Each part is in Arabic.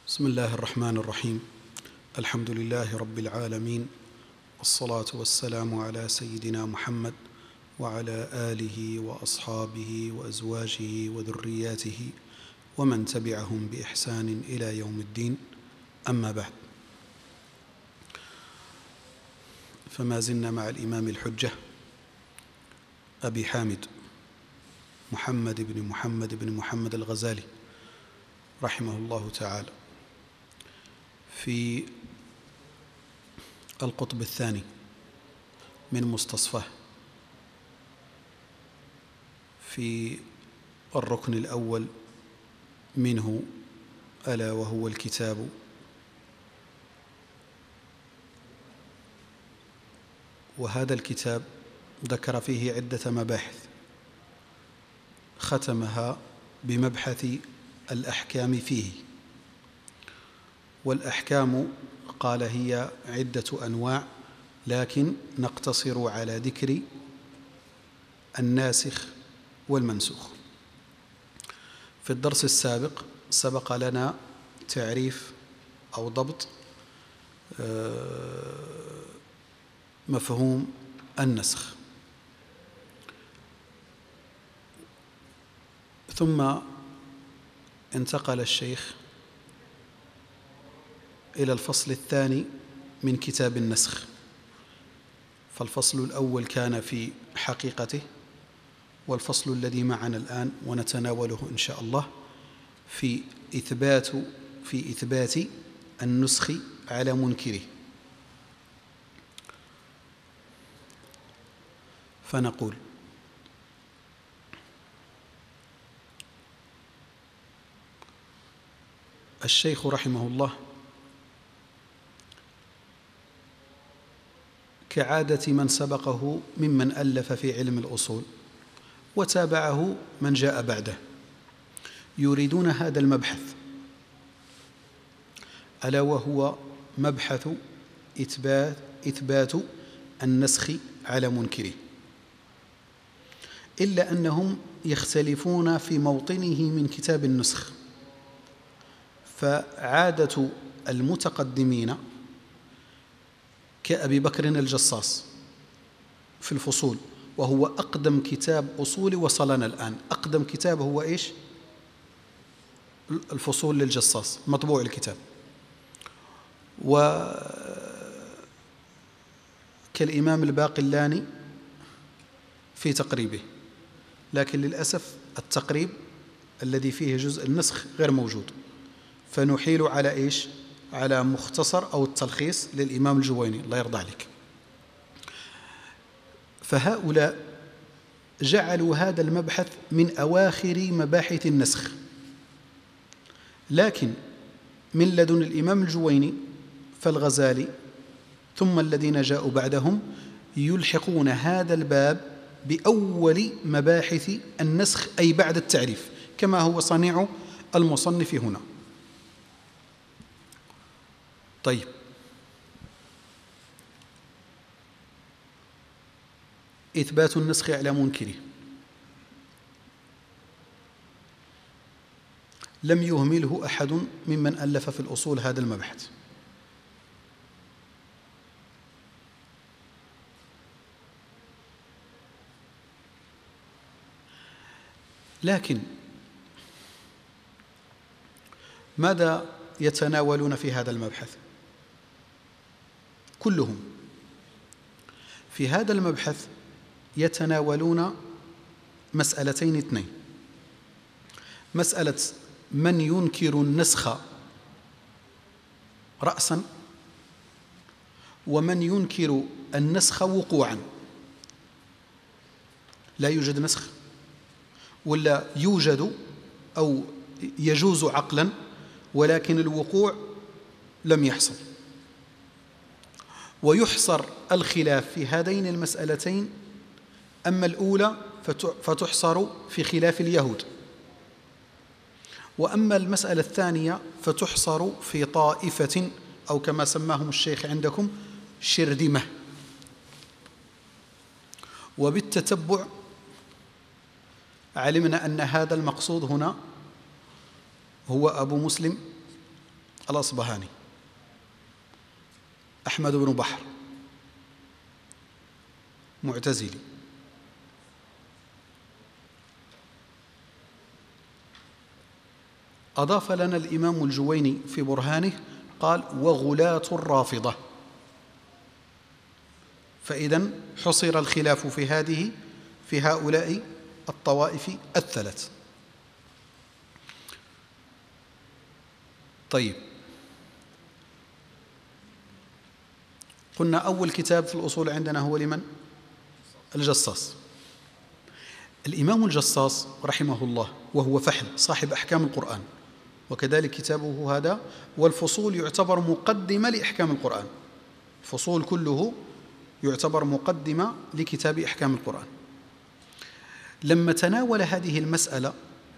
بسم الله الرحمن الرحيم. الحمد لله رب العالمين، والصلاة والسلام على سيدنا محمد وعلى آله وأصحابه وأزواجه وذرياته ومن تبعهم بإحسان إلى يوم الدين. أما بعد، فما زلنا مع الإمام الحجة أبي حامد محمد بن محمد الغزالي رحمه الله تعالى في القطب الثاني من مستصفاه، في الركن الأول منه، ألا وهو الكتاب. وهذا الكتاب ذكر فيه عدة مباحث، ختمها بمبحث الأحكام فيه. والأحكام قال هي عدة أنواع، لكن نقتصر على ذكر الناسخ والمنسوخ. في الدرس السابق سبق لنا تعريف أو ضبط مفهوم النسخ، ثم انتقل الشيخ إلى الفصل الثاني من كتاب النسخ. فالفصل الأول كان في حقيقته، والفصل الذي معنا الآن ونتناوله إن شاء الله في إثبات النسخ على منكره. فنقول: الشيخ رحمه الله كعادة من سبقه ممن ألف في علم الأصول وتابعه من جاء بعده، يريدون هذا المبحث، ألا وهو مبحث إثبات النسخ على منكره، إلا أنهم يختلفون في موطنه من كتاب النسخ. فعادة المتقدمين كأبي بكر الجصاص في الفصول، وهو أقدم كتاب أصولي وصلنا الآن. أقدم كتاب هو إيش؟ الفصول للجصاص، مطبوع الكتاب. وكالإمام الباقلاني في تقريبه، لكن للأسف التقريب الذي فيه جزء النسخ غير موجود، فنحيل على إيش؟ على مختصر أو التلخيص للإمام الجويني، الله يرضى عليك. فهؤلاء جعلوا هذا المبحث من أواخر مباحث النسخ، لكن من لدن الإمام الجويني فالغزالي ثم الذين جاءوا بعدهم يلحقون هذا الباب بأول مباحث النسخ، أي بعد التعريف، كما هو صنيع المصنف هنا. طيب، إثبات النسخ على منكره. لم يهمله أحد ممن ألف في الأصول هذا المبحث، لكن ماذا يتناولون في هذا المبحث؟ كلهم في هذا المبحث يتناولون مسألتين اثنين: مسألة من ينكر النسخ رأسا، ومن ينكر النسخ وقوعا. لا يوجد نسخ، ولا يوجد أو يجوز عقلا، ولكن الوقوع لم يحصل. ويحصر الخلاف في هذين المسألتين، أما الأولى فتحصر في خلاف اليهود، وأما المسألة الثانية فتحصر في طائفة، أو كما سماهم الشيخ عندكم شردمة. وبالتتبع علمنا أن هذا المقصود هنا هو أبو مسلم الأصبهاني، أحمد بن بحر معتزلي، أضاف لنا الإمام الجويني في برهانه قال وغلاة الرافضة. فإذن حصر الخلاف في هؤلاء الطوائف الثلاث. طيب، قلنا أول كتاب في الأصول عندنا هو لمن؟ الجصاص. الإمام الجصاص رحمه الله وهو فحل صاحب أحكام القرآن، وكذلك كتابه هذا، والفصول يعتبر مقدمة لأحكام القرآن، الفصول كله يعتبر مقدمة لكتاب أحكام القرآن. لما تناول هذه المسألة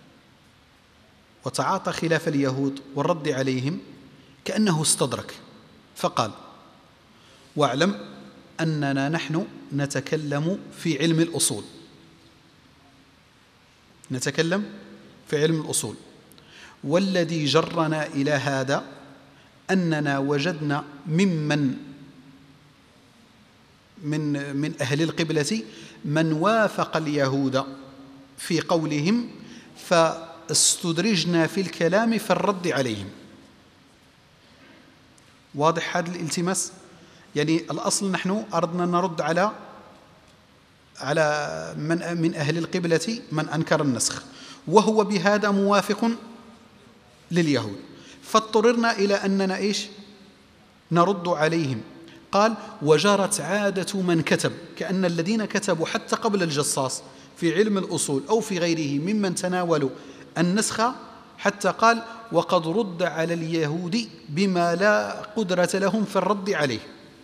وتعاطى خلاف اليهود والرد عليهم كأنه استدرك، فقال واعلم أننا نحن نتكلم في علم الأصول، نتكلم في علم الأصول، والذي جرنا إلى هذا أننا وجدنا من أهل القبلة من وافق اليهود في قولهم، فاستدرجنا في الكلام في الرد عليهم. واضح هذا الالتماس؟ يعني الأصل نحن أردنا نرد على من أهل القبلة من أنكر النسخ، وهو بهذا موافق لليهود، فاضطررنا إلى أننا إيش؟ نرد عليهم. قال وجرت عادة من كتب، كأن الذين كتبوا حتى قبل الجصاص في علم الأصول أو في غيره ممن تناولوا النسخ، حتى قال وقد رد على اليهود بما لا قدرة لهم في الرد عليه.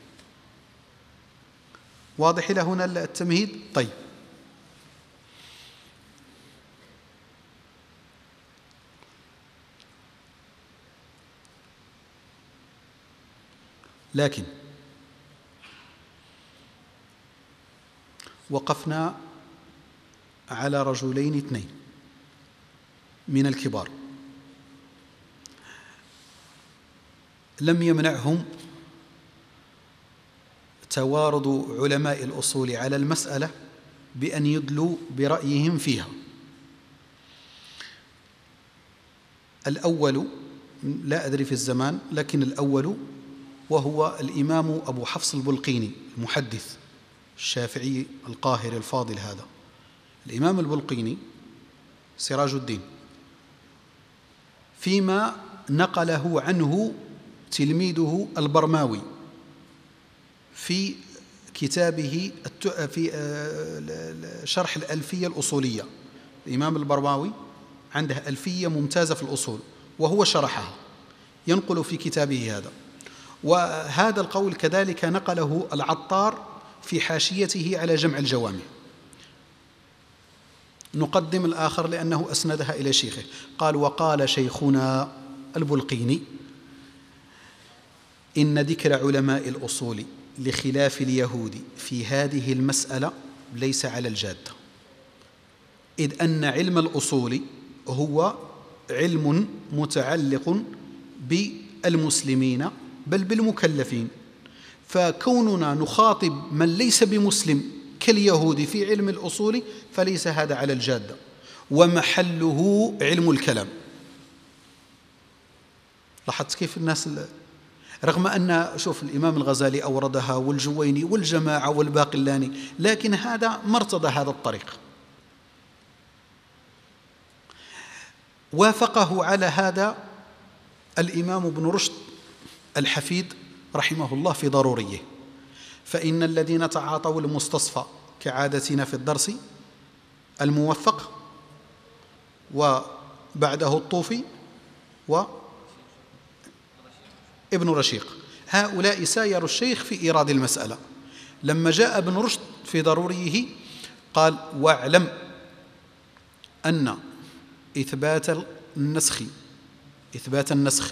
واضح إلى هنا التمهيد؟ طيب، لكن وقفنا على رجلين اثنين من الكبار لم يمنعهم توارد علماء الأصول على المسألة بأن يدلوا برأيهم فيها. الأول لا أدري في الزمان، لكن الأول وهو الإمام أبو حفص البلقيني المحدث الشافعي القاهر الفاضل. هذا الإمام البلقيني سراج الدين، فيما نقله عنه تلميذه البرماوي في كتابه في شرح الألفية الأصولية. الإمام البرماوي عنده ألفية ممتازة في الأصول وهو شرحها، ينقل في كتابه هذا. وهذا القول كذلك نقله العطار في حاشيته على جمع الجوامع. نقدم الآخر لأنه أسندها إلى شيخه. قال وقال شيخنا البلقيني إن ذكر علماء الأصول لخلاف اليهود في هذه المسألة ليس على الجادة، إذ أن علم الأصول هو علم متعلق بالمسلمين بل بالمكلفين، فكوننا نخاطب من ليس بمسلم كاليهود في علم الأصول فليس هذا على الجادة، ومحله علم الكلام. لاحظت كيف الناس، رغم أن شوف الإمام الغزالي أوردها والجويني والجماعة والباقلاني، لكن هذا مرتضى هذا الطريق. وافقه على هذا الإمام ابن رشد الحفيد رحمه الله في ضروريه، فإن الذين تعاطوا المستصفى كعادتنا في الدرس الموفق وبعده الطوفي وابن رشيق، هؤلاء سايروا الشيخ في إيراد المسألة. لما جاء ابن رشد في ضروريه قال واعلم أن إثبات النسخ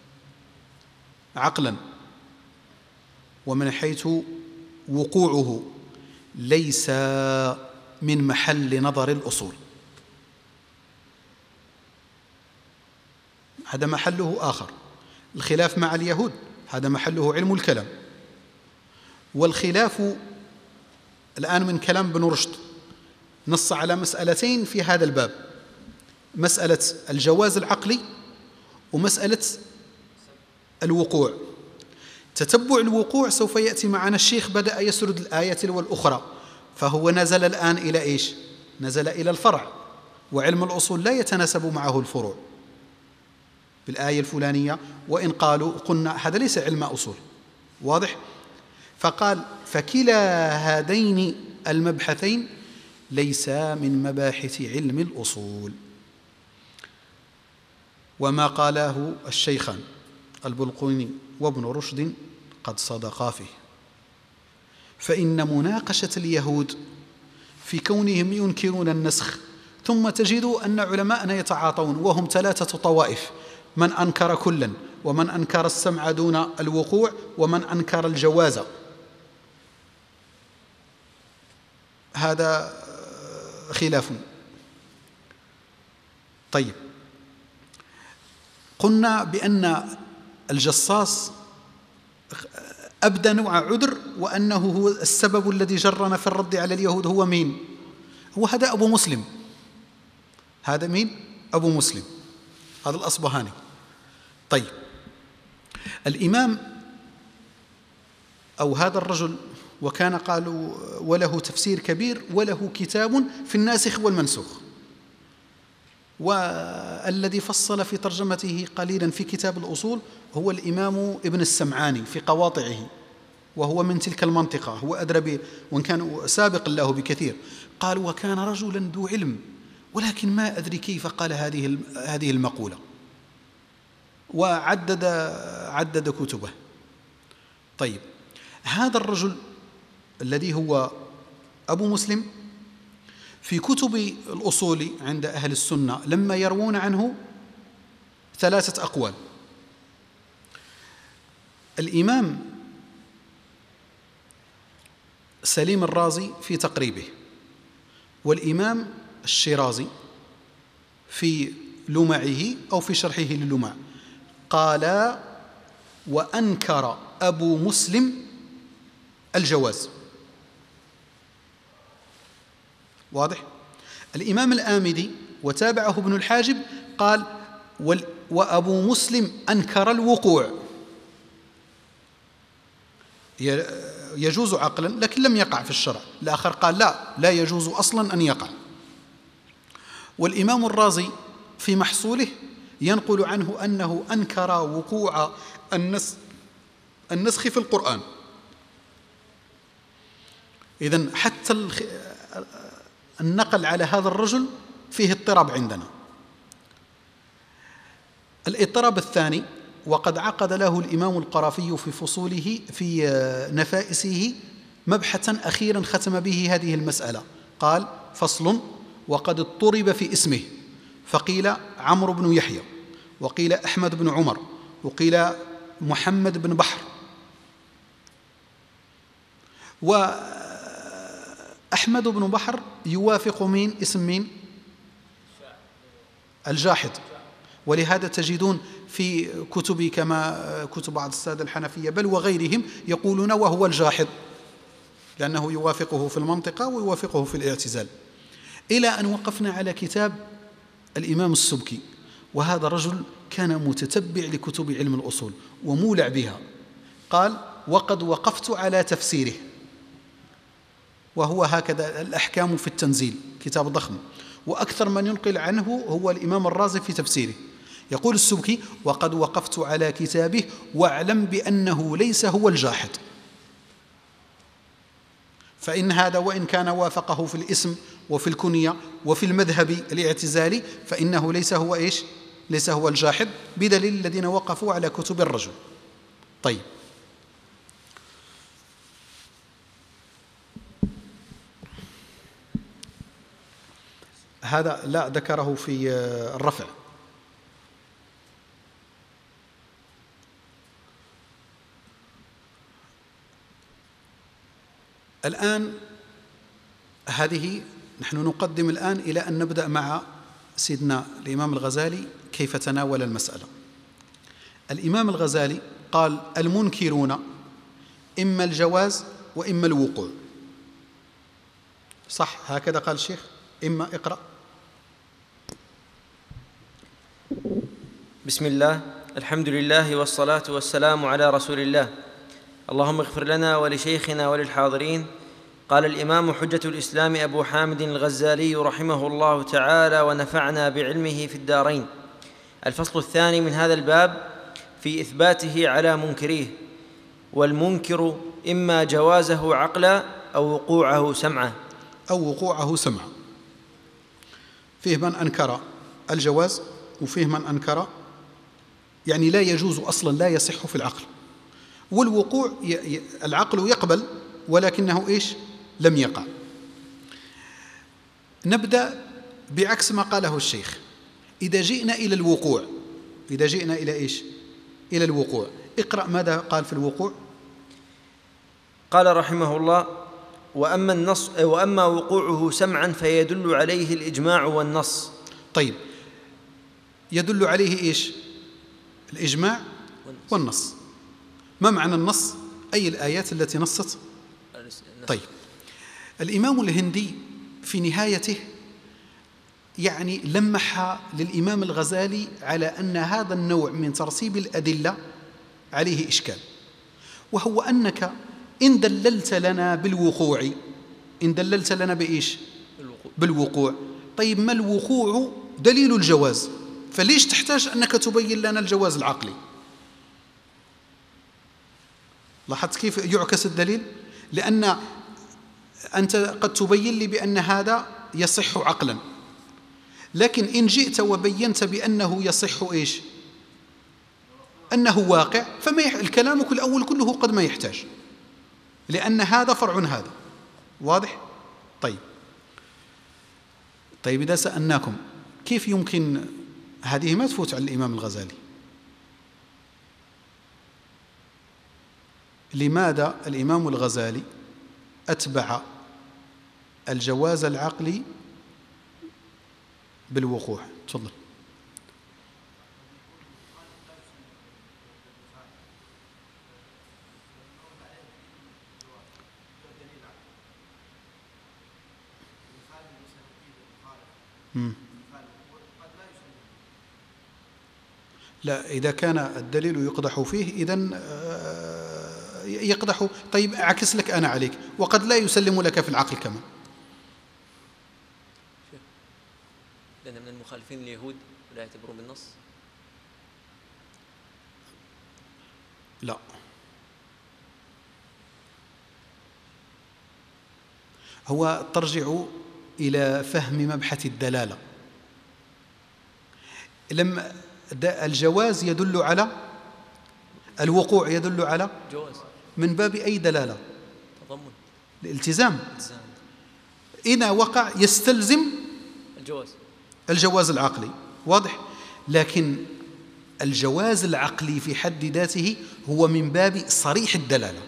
عقلا ومن حيث وقوعه ليس من محل نظر الأصول، هذا محله آخر. الخلاف مع اليهود هذا محله علم الكلام، والخلاف الآن من كلام ابن رشد نص على مسألتين في هذا الباب: مسألة الجواز العقلي ومسألة الوقوع. تتبع الوقوع سوف يأتي معنا، الشيخ بدأ يسرد الآية تلو الأخرى، فهو نزل الآن إلى إيش؟ نزل إلى الفرع، وعلم الأصول لا يتناسب معه الفروع بالآية الفلانية، وإن قلنا هذا ليس علم أصول، واضح؟ فقال: فكلا هذين المبحثين ليس من مباحث علم الأصول. وما قاله الشيخان البلقيني وابن رشد قد صدقا فيه، فإن مناقشة اليهود في كونهم ينكرون النسخ، ثم تجد أن علماءنا يتعاطون وهم 3 طوائف: من أنكر كلا، ومن أنكر السمع دون الوقوع، ومن أنكر الجواز. هذا خلاف. طيب، قلنا بأن الجصاص أبدى نوع عذر، وأنه هو السبب الذي جرنا في الرد على اليهود. هو مين؟ هو هذا أبو مسلم. هذا مين؟ أبو مسلم، هذا الأصبهاني. طيب، الإمام أو هذا الرجل، وكان قالوا وله تفسير كبير وله كتاب في الناسخ والمنسوخ، والذي فصل في ترجمته قليلا في كتاب الأصول هو الإمام ابن السمعاني في قواطعه، وهو من تلك المنطقة، هو أدرى به وإن كان سابق له بكثير. قال: وكان رجلا ذو علم، ولكن ما أدري كيف قال هذه المقولة، وعدد كتبه. طيب، هذا الرجل الذي هو أبو مسلم في كتب الأصول عند أهل السنة لما يروون عنه 3 أقوال. الإمام سليم الرازي في تقريبه، والإمام الشيرازي في لمعه أو في شرحه للمع، قال: وأنكر أبو مسلم الجواز. واضح؟ الإمام الآمدي وتابعه ابن الحاجب قال: وأبو مسلم أنكر الوقوع، يجوز عقلا لكن لم يقع في الشرع. الآخر قال: لا يجوز أصلا أن يقع. والإمام الرازي في محصوله ينقل عنه أنه أنكر وقوع النسخ في القرآن. إذن حتى النقل على هذا الرجل فيه اضطراب عندنا. الاضطراب الثاني، وقد عقد له الإمام القرافي في فصوله في نفائسه مبحثا أخيرا ختم به هذه المسألة. قال: فصل: وقد اضطرب في اسمه، فقيل عمرو بن يحيى، وقيل أحمد بن عمر، وقيل محمد بن بحر. وأحمد بن بحر يوافق اسم مين؟ الجاحظ. ولهذا تجدون في كتب كما كتب بعض السادة الحنفية بل وغيرهم يقولون وهو الجاحظ، لأنه يوافقه في المنطقة ويوافقه في الاعتزال، إلى أن وقفنا على كتاب الإمام السبكي. وهذا رجل كان متتبع لكتب علم الأصول ومولع بها. قال: وقد وقفت على تفسيره، وهو هكذا الأحكام في التنزيل، كتاب ضخم، وأكثر من ينقل عنه هو الإمام الرازي في تفسيره. يقول السبكي: وقد وقفت على كتابه واعلم بأنه ليس هو الجاحظ، فإن هذا وإن كان وافقه في الاسم وفي الكنية وفي المذهب الاعتزالي فإنه ليس هو إيش؟ ليس هو الجاحظ، بدليل الذين وقفوا على كتب الرجل. طيب، هذا لا ذكره في الرفع. الآن هذه نحن نقدم الآن إلى أن نبدأ مع سيدنا الإمام الغزالي كيف تناول المسألة. الإمام الغزالي قال المنكرون إما الجواز وإما الوقوع. صح هكذا قال الشيخ؟ إما اقرأ. بسم الله، الحمد لله والصلاة والسلام على رسول الله. اللهم اغفر لنا ولشيخنا وللحاضرين. قال الإمام حجة الإسلام أبو حامد الغزالي رحمه الله تعالى ونفعنا بعلمه في الدارين. الفصل الثاني من هذا الباب في إثباته على منكريه. والمنكر إما جوازه عقلا أو وقوعه سمعا. فيه من أنكر الجواز وفيه من أنكر يعني لا يجوز أصلا، لا يصح في العقل. والوقوع العقل يقبل ولكنه إيش؟ لم يقع. نبدأ بعكس ما قاله الشيخ. إذا جئنا إلى الوقوع، إذا جئنا إلى إيش؟ إلى الوقوع. اقرأ ماذا قال في الوقوع. قال رحمه الله: وأما وقوعه سمعا فيدل عليه الإجماع والنص. طيب، يدل عليه إيش؟ الإجماع والنص. ما معنى النص؟ أي الآيات التي نصت. طيب، الإمام الهندي في نهايته يعني لمح للإمام الغزالي على أن هذا النوع من ترتيب الأدلة عليه إشكال، وهو أنك إن دللت لنا بالوقوع، إن دللت لنا بإيش؟ بالوقوع. طيب، ما الوقوع دليل الجواز، فليش تحتاج أنك تبين لنا الجواز العقلي؟ لاحظت كيف يعكس الدليل؟ لأن أنت قد تبين لي بأن هذا يصح عقلا، لكن إن جئت وبينت بأنه يصح إيش؟ أنه واقع، الكلام الأول كله قد ما يحتاج، لأن هذا فرع هذا. واضح؟ طيب إذا سألناكم كيف يمكن هذه ما تفوت على الإمام الغزالي، لماذا الإمام الغزالي أتبع الجواز العقلي بالوقوع؟ تفضل. لا، إذا كان الدليل يقدح فيه إذن يقدح. طيب أعكس لك أنا عليك، وقد لا يسلم لك في العقل كمان. لأن من المخالفين اليهود ولا يعتبرون بالنص. لا، هو ترجع إلى فهم مبحث الدلالة. لما الجواز يدل على الوقوع، يدل على جواز من باب أي دلالة؟ تضمن الالتزام. إذا وقع يستلزم الجواز العقلي. واضح؟ لكن الجواز العقلي في حد ذاته هو من باب صريح الدلالة.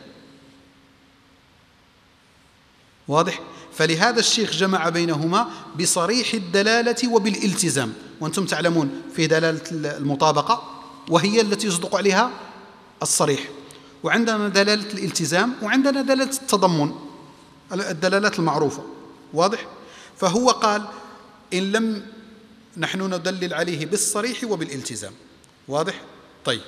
واضح؟ فلهذا الشيخ جمع بينهما بصريح الدلالة وبالالتزام. وأنتم تعلمون في دلالة المطابقة وهي التي يصدق عليها الصريح، وعندنا دلالة الالتزام، وعندنا دلالة التضمن، الدلالات المعروفة. واضح؟ فهو قال إن لم نحن ندلل عليه بالصريح وبالالتزام. واضح؟ طيب،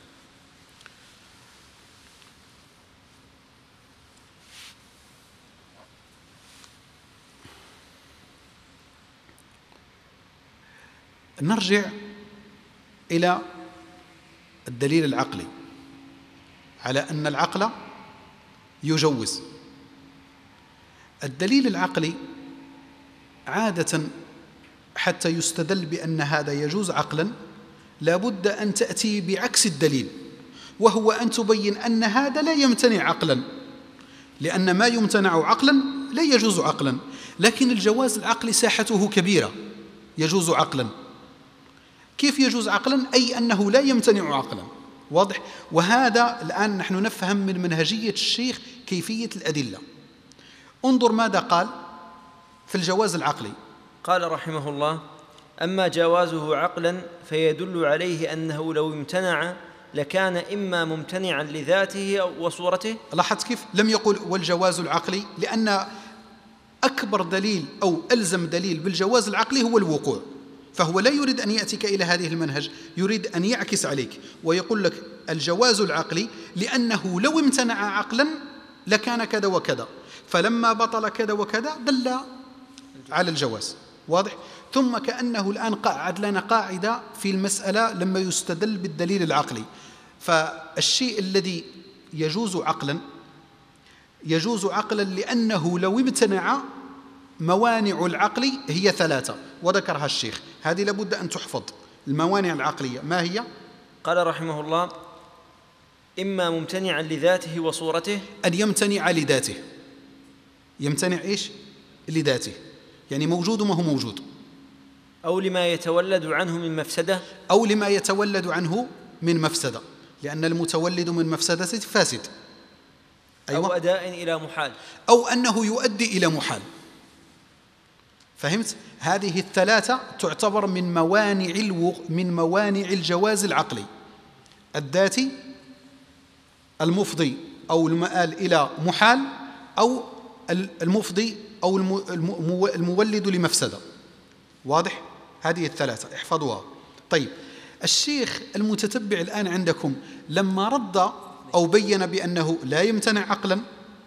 نرجع إلى الدليل العقلي على أن العقل يجوز. الدليل العقلي عادة حتى يستدل بأن هذا يجوز عقلا لا بد أن تأتي بعكس الدليل، وهو أن تبين أن هذا لا يمتنع عقلا، لأن ما يمتنع عقلا لا يجوز عقلا. لكن الجواز العقلي ساحته كبيرة، يجوز عقلا. كيف يجوز عقلا؟ أي أنه لا يمتنع عقلا. واضح؟ وهذا الآن نحن نفهم من منهجية الشيخ كيفية الأدلة. انظر ماذا قال في الجواز العقلي. قال رحمه الله: أما جوازه عقلا فيدل عليه أنه لو امتنع لكان إما ممتنعا لذاته وصورته. لاحظت كيف لم يقل والجواز العقلي؟ لأن أكبر دليل أو ألزم دليل بالجواز العقلي هو الوقوع، فهو لا يريد أن يأتيك إلى هذه المنهج، يريد أن يعكس عليك ويقول لك الجواز العقلي لأنه لو امتنع عقلا لكان كذا وكذا، فلما بطل كذا وكذا دل على الجواز. واضح؟ ثم كأنه الآن قاعد لنا قاعدة في المسألة لما يستدل بالدليل العقلي، فالشيء الذي يجوز عقلا لأنه لو امتنع موانع العقل هي 3 وذكرها الشيخ، هذه لابد أن تحفظ. الموانع العقلية ما هي؟ قال رحمه الله: إما ممتنعا لذاته وصورته، أن يمتنع لذاته. يمتنع إيش؟ لذاته، يعني موجود وما هو موجود، أو لما يتولد عنه من مفسدة، لأن المتولد من مفسدة فاسد. أيوة. أو أداء إلى محال، أو أنه يؤدي إلى محال. فهمت؟ هذه 3 تعتبر من موانع الجواز العقلي: الذاتي، المفضي أو المآل إلى محال، أو المفضي أو المولد لمفسدة. واضح؟ هذه 3 احفظوها. طيب، الشيخ المتتبع الآن عندكم لما رد أو بين بأنه لا يمتنع عقلا،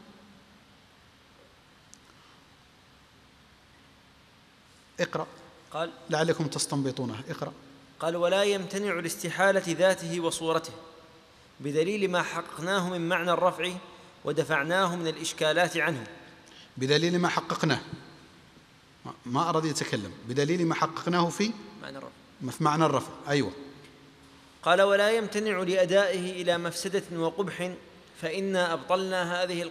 اقرأ قال لعلكم تستنبطونها. اقرأ. قال: ولا يمتنع لاستحالة ذاته وصورته بدليل ما حققناه من معنى الرفع ودفعناه من الإشكالات عنه. بدليل ما حققناه، ما أراد يتكلم. بدليل ما حققناه في معنى الرفع. أيوة. قال: ولا يمتنع لأدائه إلى مفسدة وقبح فإنا أبطلنا هذه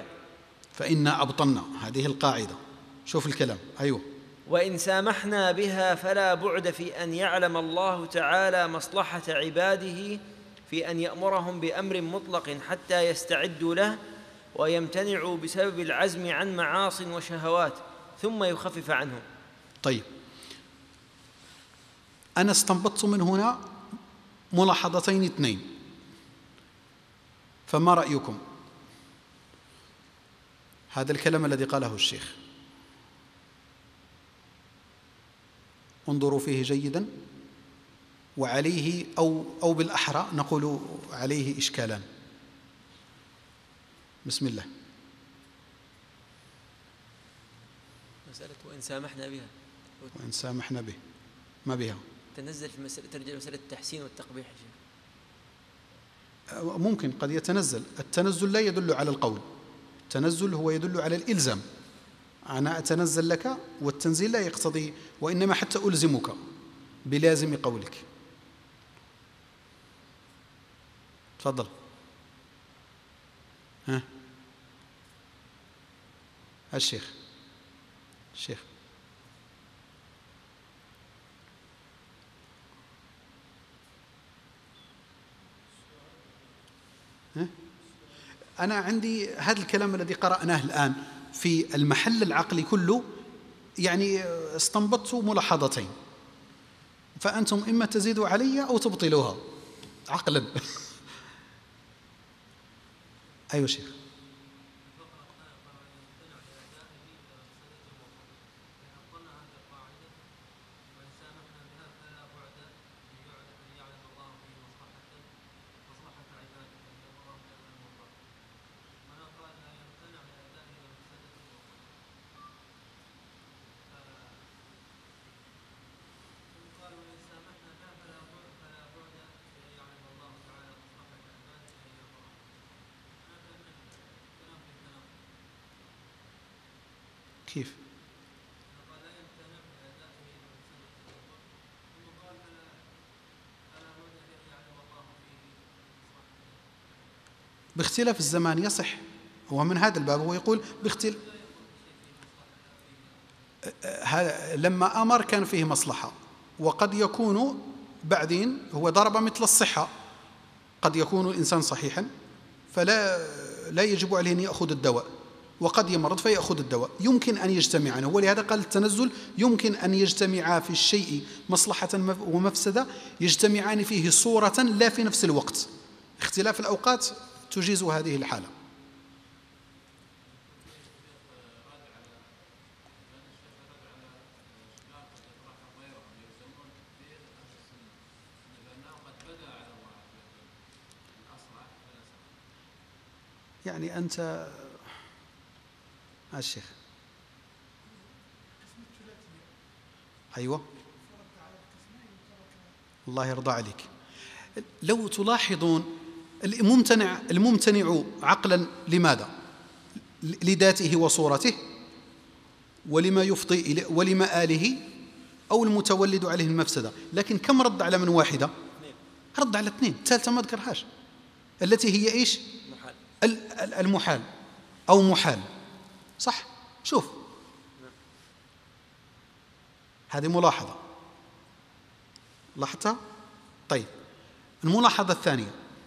القاعدة. شوف الكلام. أيوة. وإن سامحنا بها فلا بعد في أن يعلم الله تعالى مصلحة عباده في أن يأمرهم بأمر مطلق حتى يستعدوا له، ويمتنعوا بسبب العزم عن معاصٍ وشهوات ثم يخفف عنهم. طيب، أنا استنبطت من هنا ملاحظتين 2، فما رأيكم؟ هذا الكلام الذي قاله الشيخ انظروا فيه جيدا، وعليه أو بالأحرى نقول عليه إشكالان. بسم الله. مسألة وإن سامحنا به ما بها تنزل في ترجع مسألة التحسين والتقبيح. ممكن قد يتنزل. التنزل لا يدل على القول، التنزل هو يدل على الإلزام. أنا أتنزل لك، والتنزيل لا يقتضي، وإنما حتى ألزمك بلازم قولك. تفضل. الشيخ أنا عندي هذا الكلام الذي قرأناه الآن في المحل العقلي كله، يعني استنبطت ملاحظتين، فأنتم إما تزيدوا علي أو تبطلوها عقلا. أيوة شيخ. كيف؟ باختلاف الزمان يصح، هو من هذا الباب هو يقول لما أمر كان فيه مصلحة، وقد يكون بعدين هو ضرب مثل الصحة، قد يكون الإنسان صحيحا فلا يجب عليه أن يأخذ الدواء، وقد يمرض فيأخذ الدواء، يمكن أن يجتمعان. ولهذا قال التنزل يمكن أن يجتمعا في الشيء مصلحة ومفسدة، يجتمعان فيه صورة لا في نفس الوقت، اختلاف الأوقات تجيز هذه الحالة. يعني أنت الشيخ أيوة الله يرضى عليك، لو تلاحظون الممتنع عقلا لماذا؟ لذاته وصورته، ولما يفضي إليه ولمآله، أو المتولد عليه المفسدة. لكن كم رد على من واحدة؟ رد على اثنين، الثالثة ما ذكرهاش، التي هي إيش؟ المحال أو محال، صح؟ شوف هذه ملاحظة لاحظتها؟ طيب الملاحظة الثانية،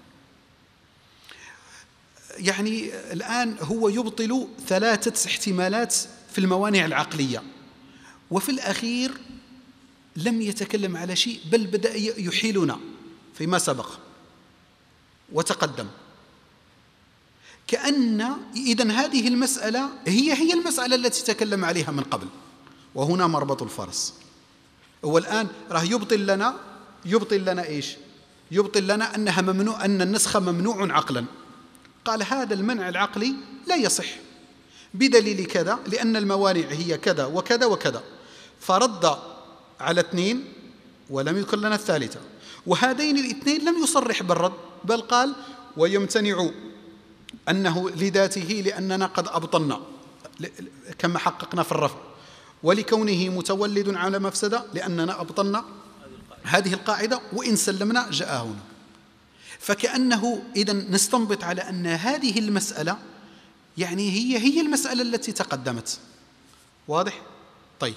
يعني الآن هو يبطل 3 احتمالات في الموانع العقلية، وفي الأخير لم يتكلم على شيء، بل بدأ يحيلنا فيما سبق وتقدم، كأن إذن هذه المسألة هي المسألة التي تكلم عليها من قبل، وهنا مربط الفرس. هو الآن راه يبطل لنا إيش؟ يبطل لنا أن النسخ ممنوع عقلا. قال هذا المنع العقلي لا يصح بدليل كذا، لأن الموانع هي كذا وكذا وكذا، فرد على 2 ولم يذكر لنا الثالثة، وهذين الاثنين لم يصرح بالرد، بل قال ويمتنع أنه لذاته لأننا قد أبطلنا كما حققنا في الرفع، ولكونه متولد على مفسدة لأننا أبطلنا هذه القاعدة، وإن سلمنا جاء هنا. فكأنه إذن نستنبط على أن هذه المسألة يعني هي المسألة التي تقدمت. واضح؟ طيب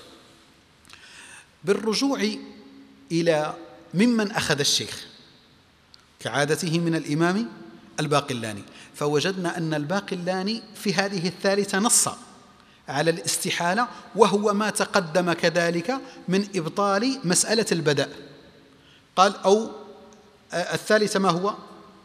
بالرجوع إلى ممن أخذ الشيخ كعادته من الإمام الباقلاني، فوجدنا أن الباقلاني في هذه الثالثة نص على الاستحالة، وهو ما تقدم كذلك من إبطال مسألة البداء. قال أو الثالثة ما هو؟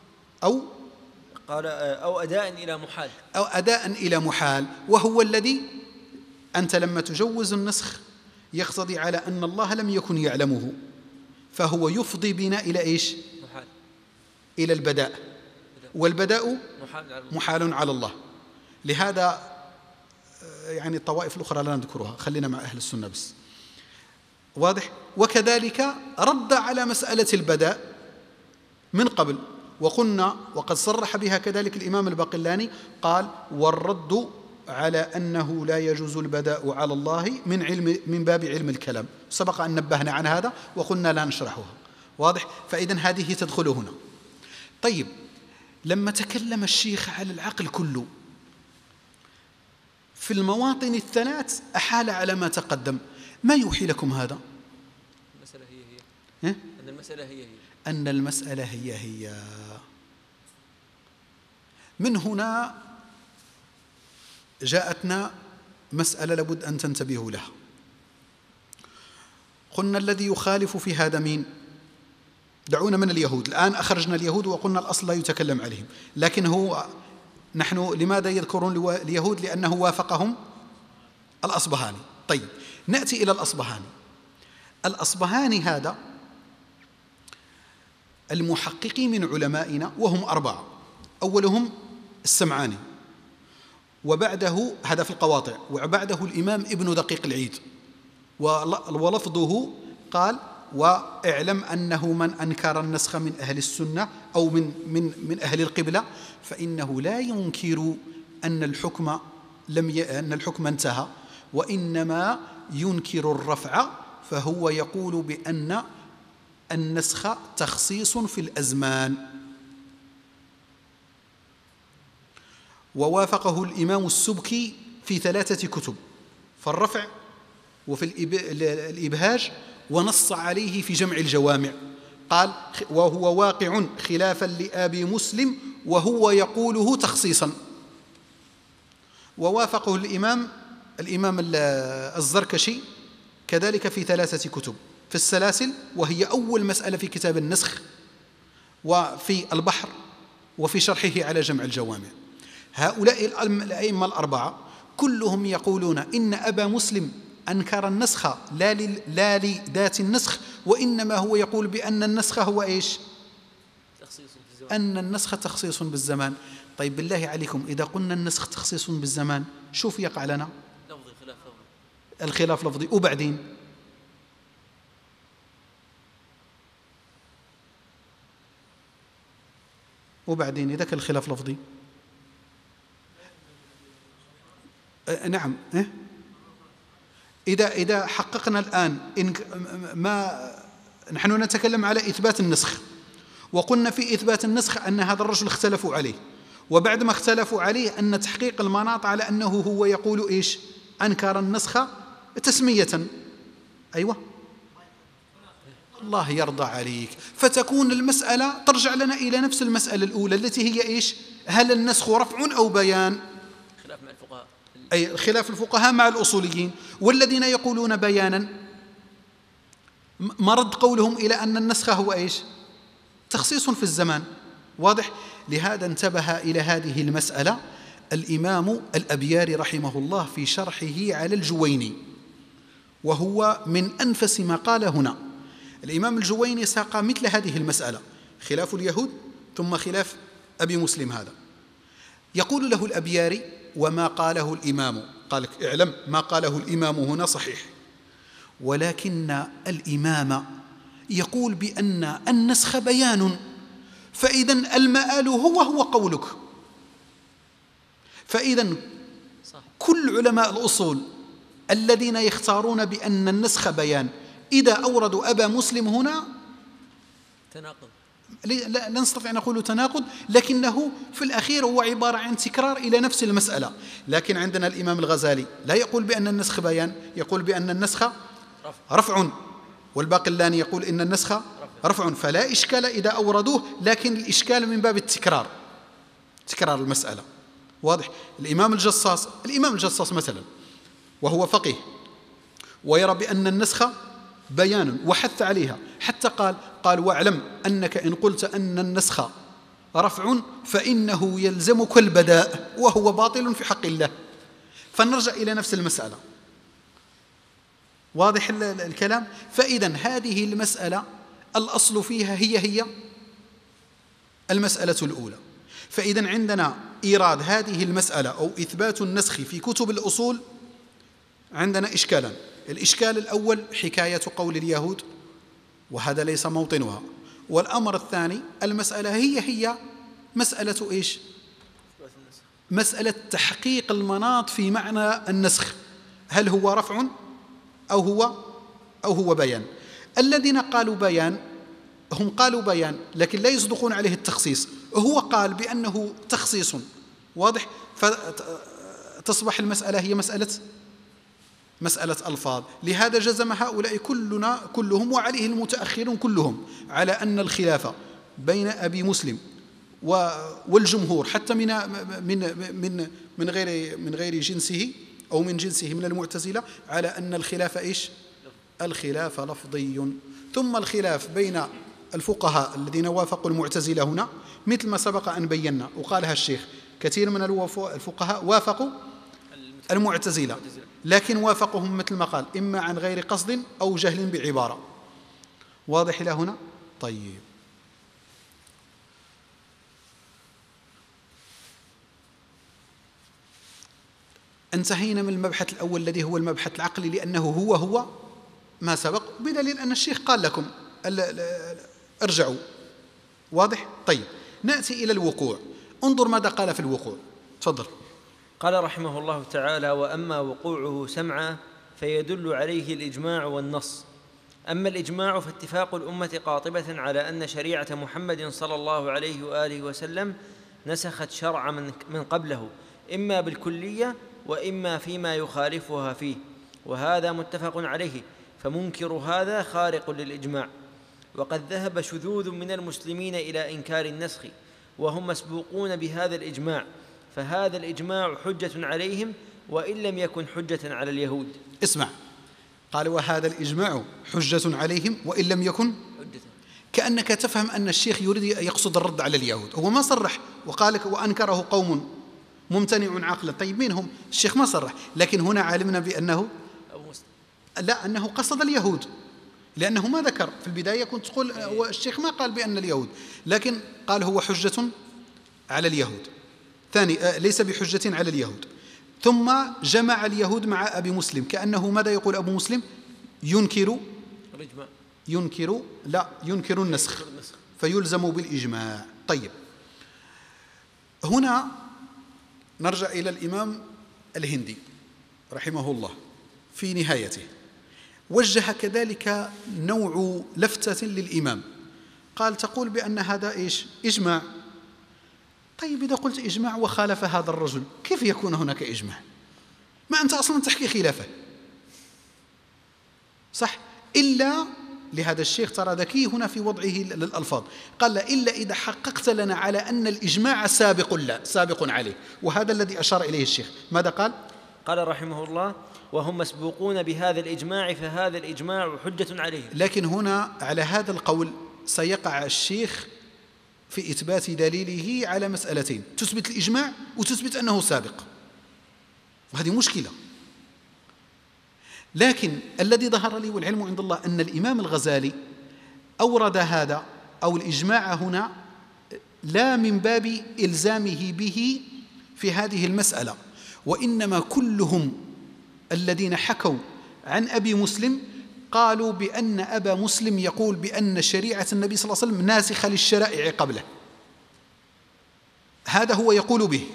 قال أو أداء إلى محال، أو أداء إلى محال، وهو الذي أنت لما تجوز النسخ يقتضي على أن الله لم يكن يعلمه، فهو يفضي بنا إلى إيش؟ محال، إلى البداء، والبداء محال على الله. لهذا يعني الطوائف الأخرى لا نذكرها، خلينا مع أهل السنة بس. واضح؟ وكذلك رد على مسألة البداء من قبل، وقلنا وقد صرح بها كذلك الإمام الباقلاني، قال والرد على أنه لا يجوز البداء على الله من باب علم الكلام، سبق أن نبهنا عن هذا وقلنا لا نشرحها. واضح؟ فإذن هذه تدخل هنا. طيب لما تكلم الشيخ على العقل كله في المواطن الثلاث أحال على ما تقدم، ما يوحي لكم هذا؟ المسألة هي أن المسألة هي من هنا جاءتنا مسألة لابد أن تنتبهوا لها. قلنا الذي يخالف في هذا مين؟ دعونا من اليهود، الآن أخرجنا اليهود وقلنا الأصل لا يتكلم عليهم، لكن نحن لماذا يذكرون اليهود؟ لأنه وافقهم الأصبهاني. طيب نأتي إلى الأصبهاني هذا المحققين من علمائنا، وهم 4، أولهم السمعاني، وبعده هذا في القواطع، وبعده الإمام ابن دقيق العيد، ولفظه قال واعلم أنه من أنكر النسخ من أهل السنة أو من أهل القبلة فإنه لا ينكر أن الحكم انتهى، وإنما ينكر الرفع، فهو يقول بأن النسخ تخصيص في الأزمان. ووافقه الإمام السبكي في 3 كتب، فالرفع وفي الإبهاج، ونص عليه في جمع الجوامع، قال وهو واقع خلافا لأبي مسلم وهو يقوله تخصيصا. ووافقه الإمام الزركشي كذلك في 3 كتب: في السلاسل، وهي أول مسألة في كتاب النسخ، وفي البحر، وفي شرحه على جمع الجوامع. هؤلاء الأئمة الأربعة كلهم يقولون إن أبا مسلم أنكر النسخ لا لذات النسخ، وإنما هو يقول بأن النسخ هو إيش؟ أن النسخ تخصيص بالزمان. طيب بالله عليكم، إذا قلنا النسخ تخصيص بالزمان، شوف يقع لنا الخلاف لفظي، وبعدين إذا كان الخلاف لفظي، نعم، إذا حققنا الآن نحن نتكلم على إثبات النسخ، وقلنا في إثبات النسخ أن هذا الرجل اختلفوا عليه، وبعد ما اختلفوا عليه أن تحقيق المناط على أنه هو يقول إيش؟ أنكر النسخ تسمية. أيوة، الله يرضى عليك. فتكون المسألة ترجع لنا إلى نفس المسألة الأولى التي هي إيش؟ هل النسخ رفع أو بيان؟ خلاف مع الفقهاء، أي خلاف الفقهاء مع الأصوليين. والذين يقولون بيانا مرد قولهم إلى أن النسخ هو إيش؟ تخصيص في الزمان. واضح؟ لهذا انتبه إلى هذه المسألة الإمام الأبياري رحمه الله في شرحه على الجويني، وهو من أنفس ما قال هنا. الإمام الجويني ساق مثل هذه المسألة: خلاف اليهود ثم خلاف أبي مسلم. هذا يقول له الأبياري: وما قاله الإمام، قال اعلم ما قاله الإمام هنا صحيح، ولكن الإمام يقول بأن النسخ بيان، فإذا المآل هو قولك. فإذا كل علماء الأصول الذين يختارون بأن النسخ بيان إذا أوردوا أبا مسلم هنا تناقض، لا نستطيع أن نقول تناقض، لكنه في الأخير هو عبارة عن تكرار إلى نفس المسألة. لكن عندنا الإمام الغزالي لا يقول بأن النسخ بيان، يقول بأن النسخ رفع، والباقلاني يقول إن النسخ رفع، فلا إشكال إذا أوردوه، لكن الإشكال من باب تكرار المسألة. واضح؟ الإمام الجصاص مثلا، وهو فقيه ويرى بأن النسخ بيان وحث عليها، حتى قال واعلم أنك إن قلت أن النسخ رفع فإنه يلزمك البداء، وهو باطل في حق الله. فنرجع إلى نفس المسألة. واضح الكلام؟ فإذا هذه المسألة الأصل فيها هي المسألة الأولى. فإذا عندنا إيراد هذه المسألة أو إثبات النسخ في كتب الأصول عندنا إشكالان. الإشكال الأول حكاية قول اليهود، وهذا ليس موطنها. والأمر الثاني المسألة هي مسألة إيش؟ مسألة تحقيق المناط في معنى النسخ، هل هو رفع أو هو بيان. الذين قالوا بيان هم قالوا بيان لكن لا يصدقون عليه التخصيص، هو قال بأنه تخصيص. واضح؟ فتصبح المسألة هي مسألة ألفاظ. لهذا جزم هؤلاء كلهم وعليه المتأخرون كلهم على أن الخلافة بين أبي مسلم والجمهور حتى من غير جنسه أو من جنسه من المعتزلة على أن الخلاف إيش؟ الخلاف لفظي. ثم الخلاف بين الفقهاء الذين وافقوا المعتزلة هنا مثل ما سبق أن بينا وقالها الشيخ، كثير من الفقهاء وافقوا المعتزلة، لكن وافقهم مثل ما قال إما عن غير قصد أو جهل بعبارة. واضح إلى هنا؟ طيب، انتهينا من المبحث الأول الذي هو المبحث العقلي، لأنه هو ما سبق، بدليل أن الشيخ قال لكم ارجعوا. واضح؟ طيب، نأتي إلى الوقوع. انظر ماذا قال في الوقوع. تفضل. قال رحمه الله تعالى: وأما وقوعه سمعا فيدل عليه الإجماع والنص. أما الإجماع فاتفاق الأمة قاطبة على أن شريعة محمد صلى الله عليه وآله وسلم نسخت شرع من قبله، إما بالكلية وإما فيما يخالفها فيه، وهذا متفق عليه، فمنكر هذا خارق للإجماع. وقد ذهب شذوذ من المسلمين إلى إنكار النسخ، وهم مسبوقون بهذا الإجماع، فهذا الإجماع حجة عليهم وإن لم يكن حجة على اليهود. اسمع، قال وهذا الإجماع حجة عليهم وإن لم يكن حجة. كأنك تفهم أن الشيخ يريد يقصد الرد على اليهود. هو ما صرح وقال وأنكره قوم ممتنع عقلا. طيب مين هم؟ الشيخ ما صرح، لكن هنا علمنا بأنه أبو مسلم لا، أنه قصد اليهود، لأنه ما ذكر في البداية. كنت تقول الشيخ ما قال بأن اليهود، لكن قال هو حجة على اليهود. ثاني ليس بحجة على اليهود. ثم جمع اليهود مع أبي مسلم، كأنه ماذا يقول أبو مسلم؟ ينكر النسخ فيلزم بالإجماع. طيب، هنا نرجع إلى الإمام الهندي رحمه الله في نهايته، وجه كذلك نوع لفتة للإمام، قال تقول بأن هذا إيش؟ إجماع. طيب إذا قلت إجماع وخالف هذا الرجل كيف يكون هناك إجماع؟ ما أنت أصلا تحكي خلافه، صح؟ إلا لهذا الشيخ ترى ذكي هنا في وضعه للألفاظ، قال إلا إذا حققت لنا على أن الإجماع سابق عليه، وهذا الذي أشار إليه الشيخ. ماذا قال؟ قال رحمه الله وهم مسبوقون بهذا الإجماع فهذا الإجماع حجة عليهم. لكن هنا على هذا القول سيقع الشيخ في إثبات دليله على مسألتين: تثبت الإجماع وتثبت أنه سابق، وهذه مشكلة. لكن الذي ظهر لي والعلم عند الله أن الإمام الغزالي أورد هذا أو الإجماع هنا لا من باب إلزامه به في هذه المسألة، وإنما كلهم الذين حكوا عن أبي مسلم قالوا بأن أبا مسلم يقول بأن شريعة النبي صلى الله عليه وسلم ناسخة للشرائع قبله، هذا هو يقول به.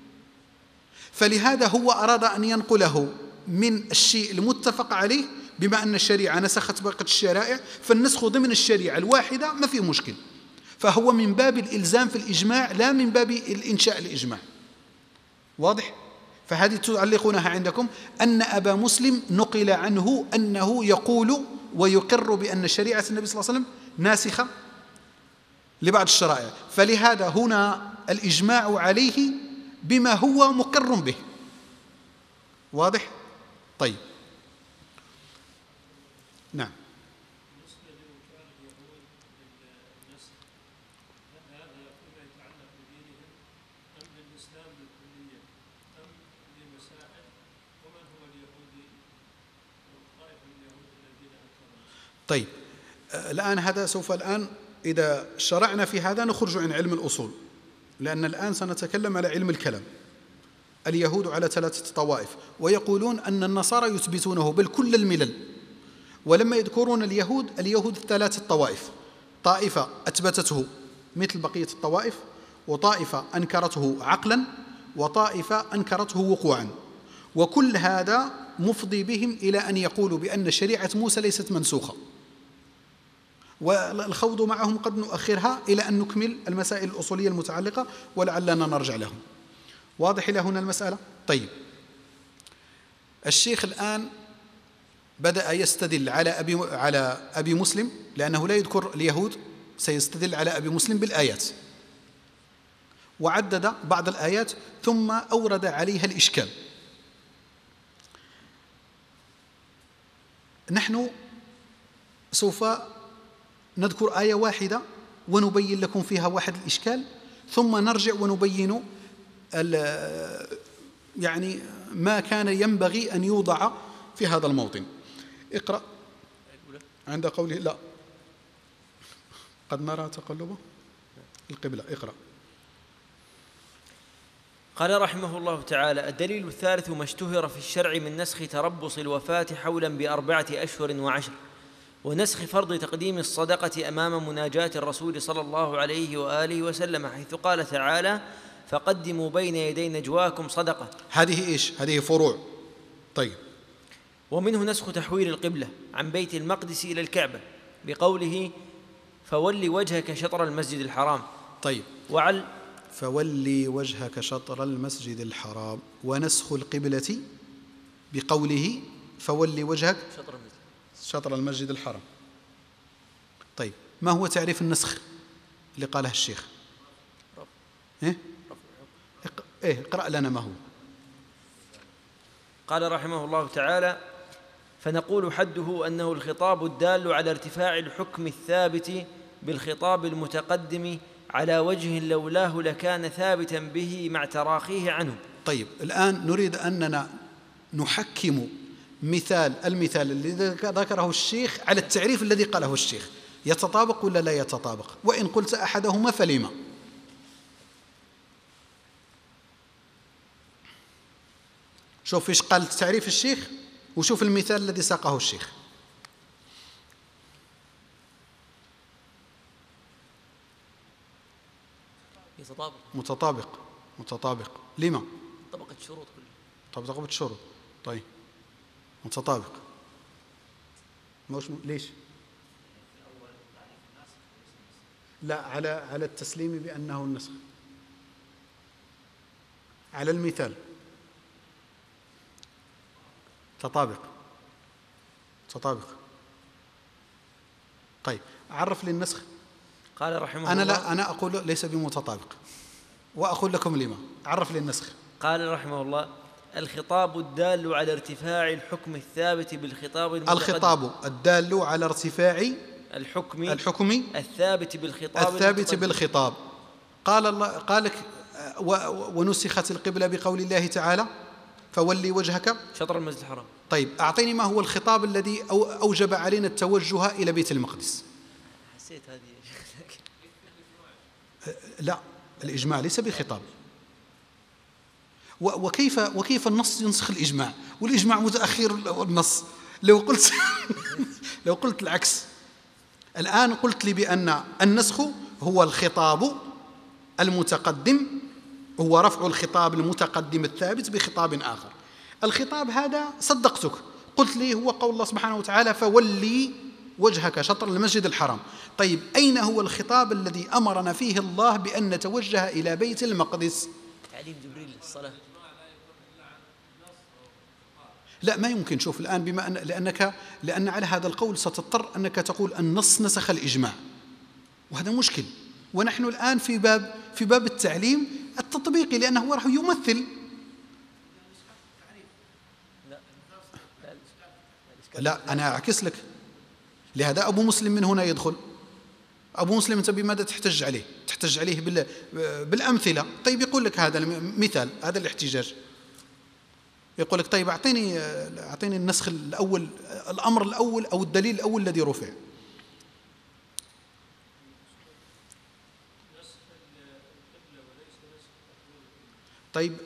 فلهذا هو أراد أن ينقله من الشيء المتفق عليه، بما أن الشريعة نسخت بقية الشرائع، فالنسخ ضمن الشريعة الواحدة ما فيه مشكل، فهو من باب الإلزام في الإجماع لا من باب الإنشاء الإجماع. واضح؟ فهذه تعلقونها عندكم أن أبا مسلم نقل عنه أنه يقول ويقر بأن شريعة النبي صلى الله عليه وسلم ناسخة لبعض الشرائع، فلهذا هنا الإجماع عليه بما هو مقر به. واضح؟ طيب، نعم. طيب، الآن هذا سوف إذا شرعنا في هذا نخرج عن علم الأصول، لأن الآن سنتكلم على علم الكلام. اليهود على 3 طوائف، ويقولون أن النصارى يثبتونه بل كل الملل، ولما يذكرون اليهود 3 طوائف: طائفة أثبتته مثل بقية الطوائف، وطائفة أنكرته عقلا، وطائفة أنكرته وقوعا، وكل هذا مفضي بهم إلى أن يقولوا بأن شريعة موسى ليست منسوخة. والخوض معهم قد نؤخرها إلى أن نكمل المسائل الأصولية المتعلقة ولعلنا نرجع لهم. واضح إلى هنا المسألة؟ طيب، الشيخ الآن بدأ يستدل على أبي مسلم، لأنه لا يذكر اليهود، سيستدل على أبي مسلم بالآيات، وعدد بعض الآيات ثم أورد عليها الإشكال. نحن سوف نذكر آية واحدة ونبين لكم فيها واحد الإشكال، ثم نرجع ونبين يعني ما كان ينبغي أن يوضع في هذا الموطن. اقرأ عند قوله لا قد نرى تقلبه القبلة. اقرأ. قال رحمه الله تعالى: الدليل الثالث ما اشتهر في الشرع من نسخ تربص الوفاة حولا ب4 أشهر و10، ونسخ فرض تقديم الصدقة أمام مناجاة الرسول صلى الله عليه وآله وسلم، حيث قال تعالى: فقدموا بين يدي نجواكم صدقة. هذه إيش؟ هذه فروع. طيب. ومنه نسخ تحويل القبلة عن بيت المقدس إلى الكعبة بقوله: فولي وجهك شطر المسجد الحرام. طيب. فولي وجهك شطر المسجد الحرام، ونسخ القبلة بقوله: فولي وجهك شطر المسجد الحرام. طيب، ما هو تعريف النسخ اللي قاله الشيخ؟ اقرأ لنا ما هو. قال رحمه الله تعالى: فنقول حده أنه الخطاب الدال على ارتفاع الحكم الثابت بالخطاب المتقدم على وجه لولاه لكان ثابتا به مع تراخيه عنه. طيب الآن نريد أننا نحكم المثال الذي ذكره الشيخ على التعريف الذي قاله الشيخ، يتطابق ولا لا يتطابق؟ وإن قلت أحدهما فلما؟ شوف إيش قال تعريف الشيخ وشوف المثال الذي ساقه الشيخ. متطابق لما؟ طبقة شروط كلها. طبقة شروط. طيب متطابق ليش؟ لا، على التسليم بأنه النسخ، على المثال تطابق. طيب عرف لي النسخ. قال رحمه الله: أنا أقول ليس بمتطابق، وأقول لكم لما. عرف لي النسخ. قال رحمه الله: الخطاب الدال على ارتفاع الحكم الثابت بالخطاب المتقدم. الخطاب الدال على ارتفاع الحكم الثابت بالخطاب. قال لك ونسخت القبلة بقول الله تعالى: فولي وجهك شطر المسجد الحرام. طيب أعطيني ما هو الخطاب الذي أوجب علينا التوجه إلى بيت المقدس؟ حسيت هذه لا، الإجماع ليس بخطاب. وكيف النص ينسخ الإجماع والإجماع متأخر النص؟ لو قلت العكس. الآن قلت لي بأن النسخ هو الخطاب المتقدم، هو رفع الخطاب المتقدم الثابت بخطاب آخر. الخطاب هذا صدقتك، قلت لي هو قول الله سبحانه وتعالى: فولي وجهك شطر المسجد الحرام. طيب أين هو الخطاب الذي أمرنا فيه الله بأن نتوجه إلى بيت المقدس؟ تعليم جبريل للصلاة. لا، ما يمكن. شوف الآن لأن على هذا القول ستضطر أنك تقول النص نسخ الإجماع، وهذا مشكل. ونحن الآن في باب التعليم التطبيقي، لأنه راح يمثل. لا، أنا أعكس لك. لهذا أبو مسلم من هنا يدخل. أبو مسلم أنت بماذا تحتج عليه؟ تحتج عليه بالأمثلة. طيب يقول لك هذا مثال، هذا الاحتجاج. يقول لك طيب أعطيني النسخ الأول، الأمر الأول أو الدليل الأول الذي رفع. طيب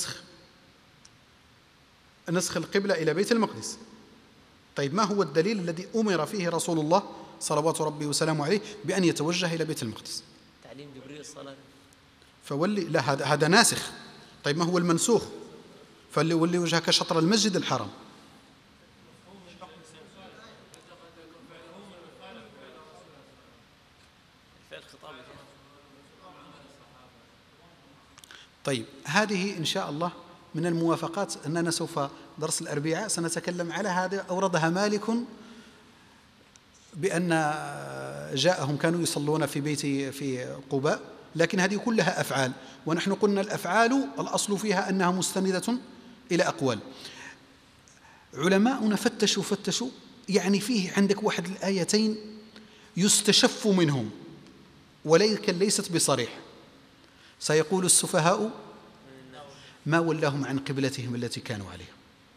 نسخ القبلة إلى بيت المقدس. طيب ما هو الدليل الذي أمر فيه رسول الله صلوات ربي وسلامه عليه بأن يتوجه إلى بيت المقدس؟ تعليم جبريل الصلاة. فولي، لا، هذا ناسخ. طيب ما هو المنسوخ؟ فولي وجهك شطر المسجد الحرام. طيب هذه إن شاء الله من الموافقات أننا سوف درس الأربعاء سنتكلم على هذا. أوردها مالك بأن جاءهم كانوا يصلون في قباء، لكن هذه كلها أفعال، ونحن قلنا الأفعال الأصل فيها أنها مستندة إلى أقوال. علماؤنا فتشوا، يعني فيه عندك واحد الآيتين يستشف منهم ولكن ليست بصريح. سيقول السفهاء ما ولاهم عن قبلتهم التي كانوا عليها.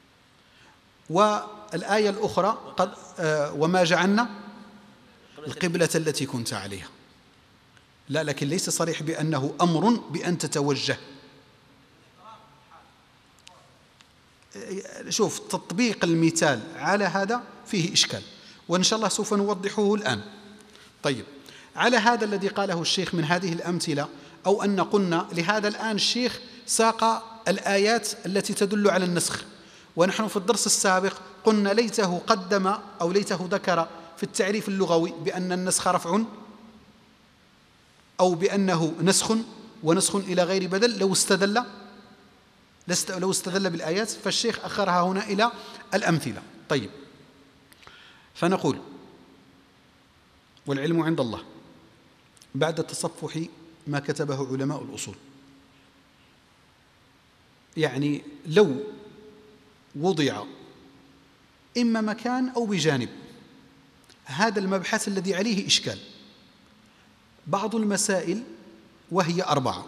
والآية الأخرى وما جعلنا القبلة التي كنت عليها. لا، لكن ليس صريح بأنه أمر بأن تتوجه. شوف تطبيق المثال على هذا فيه إشكال، وإن شاء الله سوف نوضحه الآن. طيب على هذا الذي قاله الشيخ من هذه الأمثلة، أو أن قلنا لهذا الآن الشيخ ساق الآيات التي تدل على النسخ، ونحن في الدرس السابق قلنا ليته قدم أو ليته ذكر في التعريف اللغوي بأن النسخ رفع أو بأنه نسخ ونسخ إلى غير بدل لو استدل بالآيات، فالشيخ أخرها هنا إلى الأمثلة. طيب فنقول والعلم عند الله بعد تصفح ما كتبه علماء الأصول. يعني لو وضع إما مكان أو بجانب هذا المبحث الذي عليه إشكال، بعض المسائل وهي 4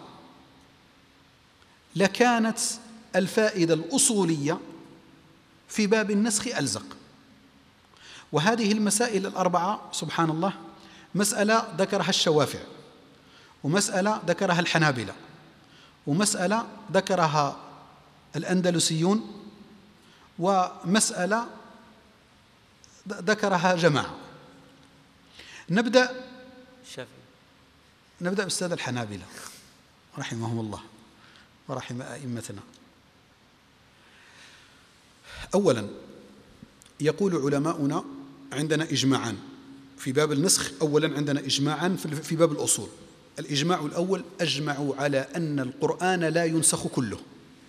لكانت الفائدة الأصولية في باب النسخ ألزق. وهذه المسائل 4 سبحان الله مسألة ذكرها الشوافع، ومسألة ذكرها الحنابلة، ومسألة ذكرها الأندلسيون، ومسألة ذكرها جماعة. نبدأ بأستاذ الحنابلة رحمهم الله ورحم أئمتنا. أولا يقول علماؤنا عندنا إجماعان في باب النسخ. أولا عندنا إجماعان في باب الأصول. الإجماع الأول أجمعوا على أن القرآن لا ينسخ كله،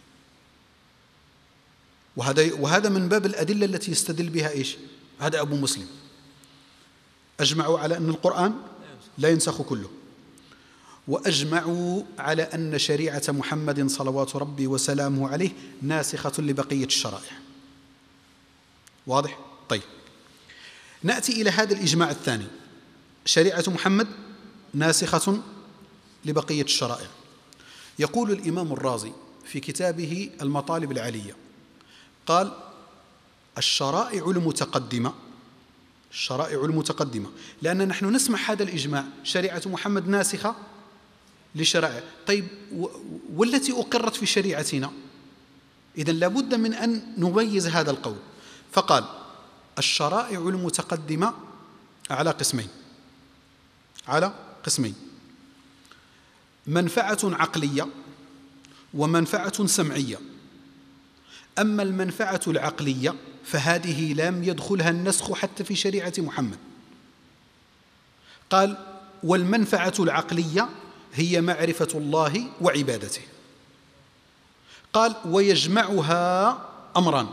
وهذا من باب الأدلة التي يستدل بها إيش؟ هذا أبو مسلم. أجمعوا على أن القرآن لا ينسخ كله، وأجمعوا على أن شريعة محمد صلوات ربي وسلامه عليه ناسخة لبقية الشرائع. واضح؟ طيب، نأتي إلى هذا الإجماع الثاني، شريعة محمد ناسخة لبقية الشرائع. يقول الإمام الرازي في كتابه المطالب العلية، قال: الشرائع المتقدمة، لأن نحن نسمع هذا الإجماع شريعة محمد ناسخة لشرائع. طيب، والتي أقرت في شريعتنا؟ إذن لابد من أن نميز هذا القول. فقال: الشرائع المتقدمة على قسمين، منفعة عقلية ومنفعة سمعية. أما المنفعة العقلية فهذه لم يدخلها النسخ حتى في شريعة محمد. قال: والمنفعة العقلية هي معرفة الله وعبادته. قال: ويجمعها أمران: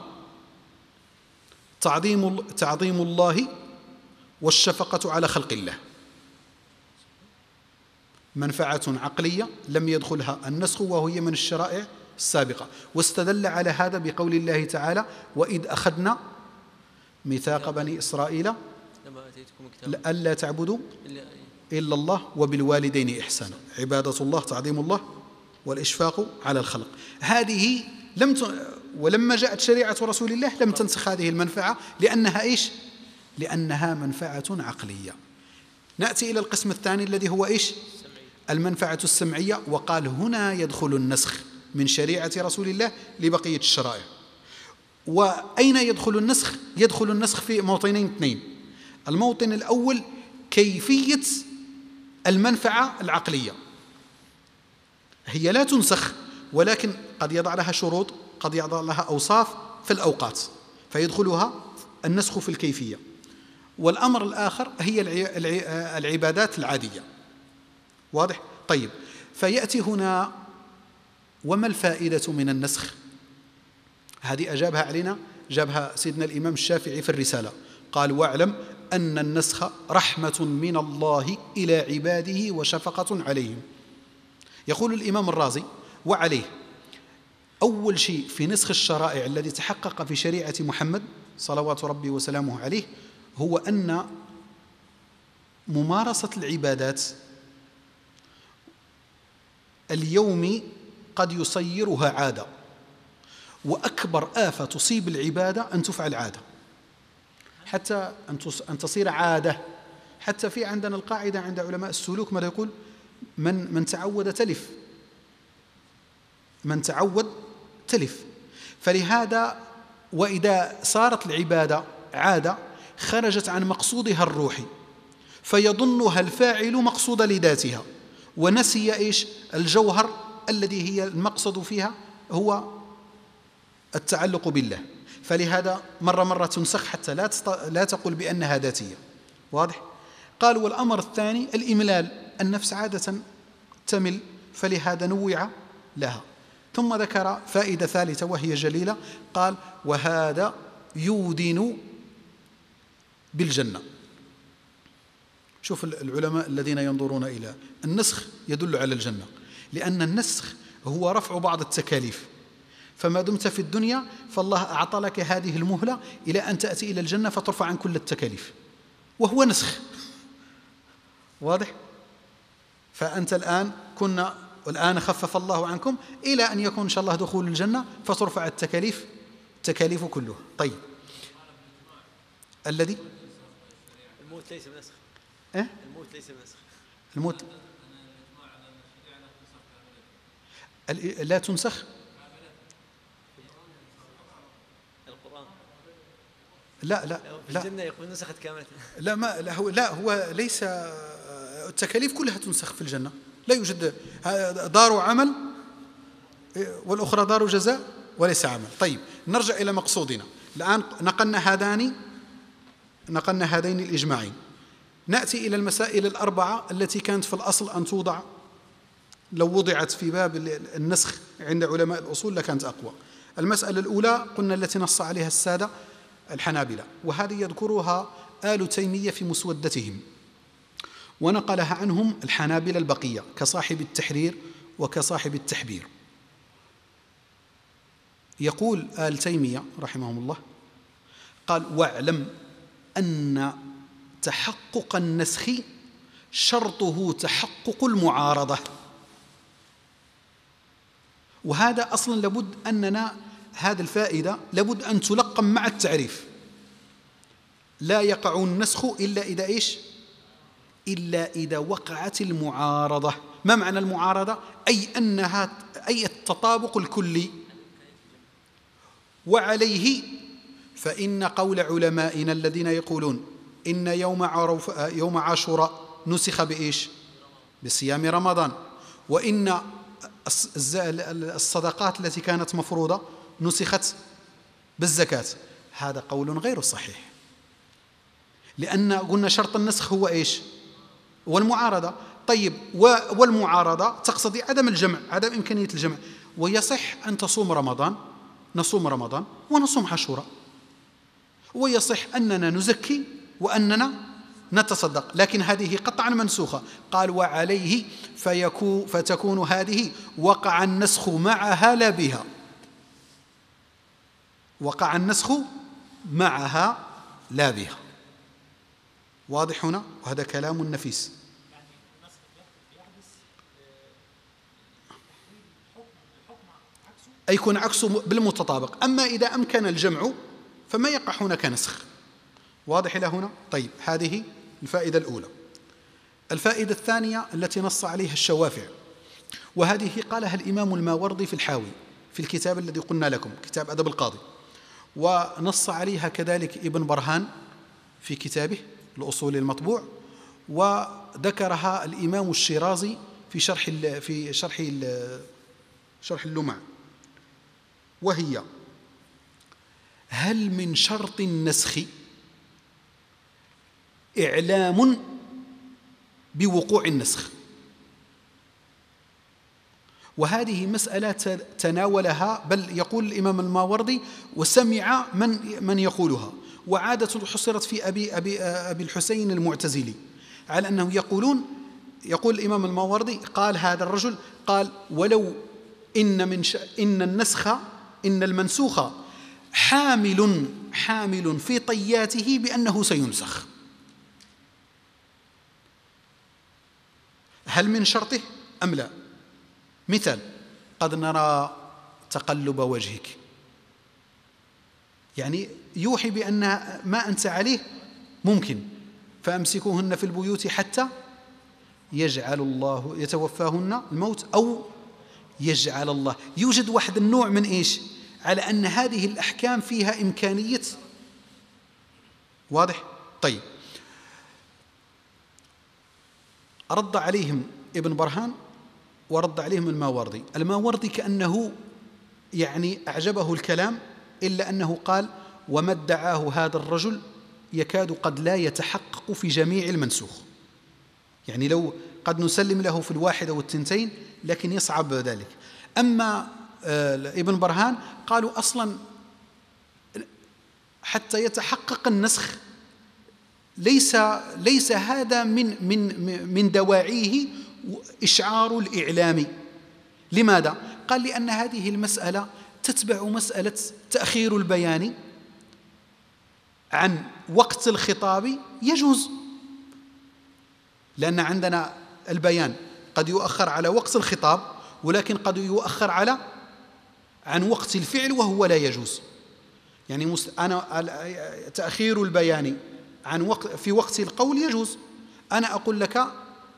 تعظيم الله والشفقة على خلق الله. منفعة عقلية لم يدخلها النسخ وهي من الشرائع السابقة. واستدل على هذا بقول الله تعالى: وإذ أخذنا ميثاق بني إسرائيل ألا تعبدوا إلا الله وبالوالدين إحسانا. عبادة الله تعظيم الله والإشفاق على الخلق. هذه ولما جاءت شريعة رسول الله لم تنسخ هذه المنفعة، لأنها إيش؟ لأنها منفعة عقلية. نأتي إلى القسم الثاني الذي هو إيش؟ المنفعة السمعية. وقال: هنا يدخل النسخ من شريعة رسول الله لبقية الشرائع. وأين يدخل النسخ؟ يدخل النسخ في موطنين 2. الموطن الأول كيفية المنفعة العقلية، هي لا تنسخ، ولكن قد يضع لها شروط، قد يضع لها أوصاف في الأوقات، فيدخلها النسخ في الكيفية. والأمر الآخر هي العبادات العادية. واضح؟ طيب، فيأتي هنا: وما الفائدة من النسخ؟ هذه أجابها علينا، جابها سيدنا الإمام الشافعي في الرسالة. قال: واعلم أن النسخ رحمة من الله إلى عباده وشفقة عليهم. يقول الإمام الرازي: وعليه أول شيء في نسخ الشرائع الذي تحقق في شريعة محمد صلوات ربي وسلامه عليه هو أن ممارسة العبادات اليوم قد يصيرها عادة، وأكبر آفة تصيب العبادة أن تفعل عادة، حتى أن تصير عادة. حتى في عندنا القاعدة عند علماء السلوك ماذا يقول؟ من تعود تلف، من تعود تلف. فلهذا وإذا صارت العبادة عادة خرجت عن مقصودها الروحي، فيظنها الفاعل مقصود لذاتها، ونسي إيش؟ الجوهر الذي هي المقصد فيها هو التعلق بالله. فلهذا مرة تنسخ حتى لا تقول بأنها ذاتية. واضح؟ قال: والأمر الثاني الإملال، النفس عادة تمل، فلهذا نوع لها. ثم ذكر فائدة ثالثة وهي جليلة، قال: وهذا يودن بالجنة. شوف العلماء الذين ينظرون إلى النسخ يدل على الجنة، لأن النسخ هو رفع بعض التكاليف. فما دمت في الدنيا فالله أعطى لك هذه المهلة إلى أن تأتي إلى الجنة فترفع عن كل التكاليف، وهو نسخ. واضح؟ فأنت الآن والآن خفف الله عنكم إلى أن يكون إن شاء الله دخول الجنة فترفع التكاليف كلها. طيب، الذي الموت ليس بنسخ. الموت ليس بنسخ. الموت لا تنسخ. القرآن لا في الجنة يقول نسخت كاملة. لا هو ليس التكاليف كلها تنسخ في الجنة، لا يوجد دار عمل والأخرى دار جزاء وليس عمل. طيب، نرجع إلى مقصودنا الآن. نقلنا هذين الإجماعين. نأتي إلى المسائل الأربعة التي كانت في الأصل أن توضع، لو وضعت في باب النسخ عند علماء الأصول لكانت أقوى. المسألة الأولى قلنا التي نص عليها السادة الحنابلة، وهذه يذكرها آل تيمية في مسودتهم، ونقلها عنهم الحنابلة البقية كصاحب التحرير وكصاحب التحبير. يقول آل تيمية رحمهم الله، قال: واعلم أن تحقق النسخ شرطه تحقق المعارضة. وهذا أصلا لابد أننا هذه الفائدة لابد أن تلقم مع التعريف. لا يقع النسخ إلا إذا إيش؟ إلا إذا وقعت المعارضة. ما معنى المعارضة؟ أي التطابق الكلي. وعليه فإن قول علمائنا الذين يقولون إن يوم عاشوراء نسخ بإيش؟ بصيام رمضان، وإن الصدقات التي كانت مفروضة نسخت بالزكاة، هذا قول غير صحيح، لأن قلنا شرط النسخ هو إيش؟ والمعارضة. طيب، والمعارضة تقتضي عدم الجمع، عدم إمكانية الجمع. ويصح أن نصوم رمضان ونصوم عاشوراء، ويصح أننا نزكي وأننا نتصدق، لكن هذه قطعا منسوخة. قال: وعليه فتكون هذه وقع النسخ معها لا بها. وقع النسخ معها لا بها. واضح هنا؟ وهذا كلام نفيس. أي يكون عكسه بالمتطابق. أما إذا أمكن الجمع فما يقع هناك نسخ. واضح إلى هنا؟ طيب، هذه الفائدة الأولى. الفائدة الثانية التي نص عليها الشوافع، وهذه قالها الإمام الماوردي في الحاوي في الكتاب الذي قلنا لكم، كتاب أدب القاضي، ونص عليها كذلك ابن برهان في كتابه الأصول المطبوع، وذكرها الإمام الشيرازي في شرح اللمع، وهي: هل من شرط النسخ إعلام بوقوع النسخ؟ وهذه مسألة تناولها، بل يقول الإمام الماوردي وسمع من يقولها، وعادة حصرت في أبي الحسين المعتزلي، على أنه يقول الإمام الماوردي، قال هذا الرجل، قال: ولو إن المنسوخ حامل في طياته بأنه سينسخ. هل من شرطه أم لا؟ مثال: قد نرى تقلب وجهك، يعني يوحي بأن ما أنت عليه ممكن، فأمسكوهن في البيوت حتى يجعل الله يتوفاهن الموت أو يجعل الله. يوجد واحد النوع من إيش؟ على أن هذه الأحكام فيها إمكانية. واضح؟ طيب، رد عليهم ابن برهان ورد عليهم الماوردي كأنه يعني أعجبه الكلام، إلا أنه قال: وما ادعاه هذا الرجل يكاد قد لا يتحقق في جميع المنسوخ. يعني لو قد نسلم له في الواحدة والتنتين، لكن يصعب ذلك. أما ابن برهان قالوا أصلا حتى يتحقق النسخ ليس هذا من دواعيه إشعار الإعلام. لماذا؟ قال: لأن هذه المسألة تتبع مسألة تأخير البيان عن وقت الخطاب يجوز، لأن عندنا البيان قد يؤخر على وقت الخطاب، ولكن قد يؤخر عن وقت الفعل وهو لا يجوز. يعني تأخير البيان عن في وقت القول يجوز. أنا أقول لك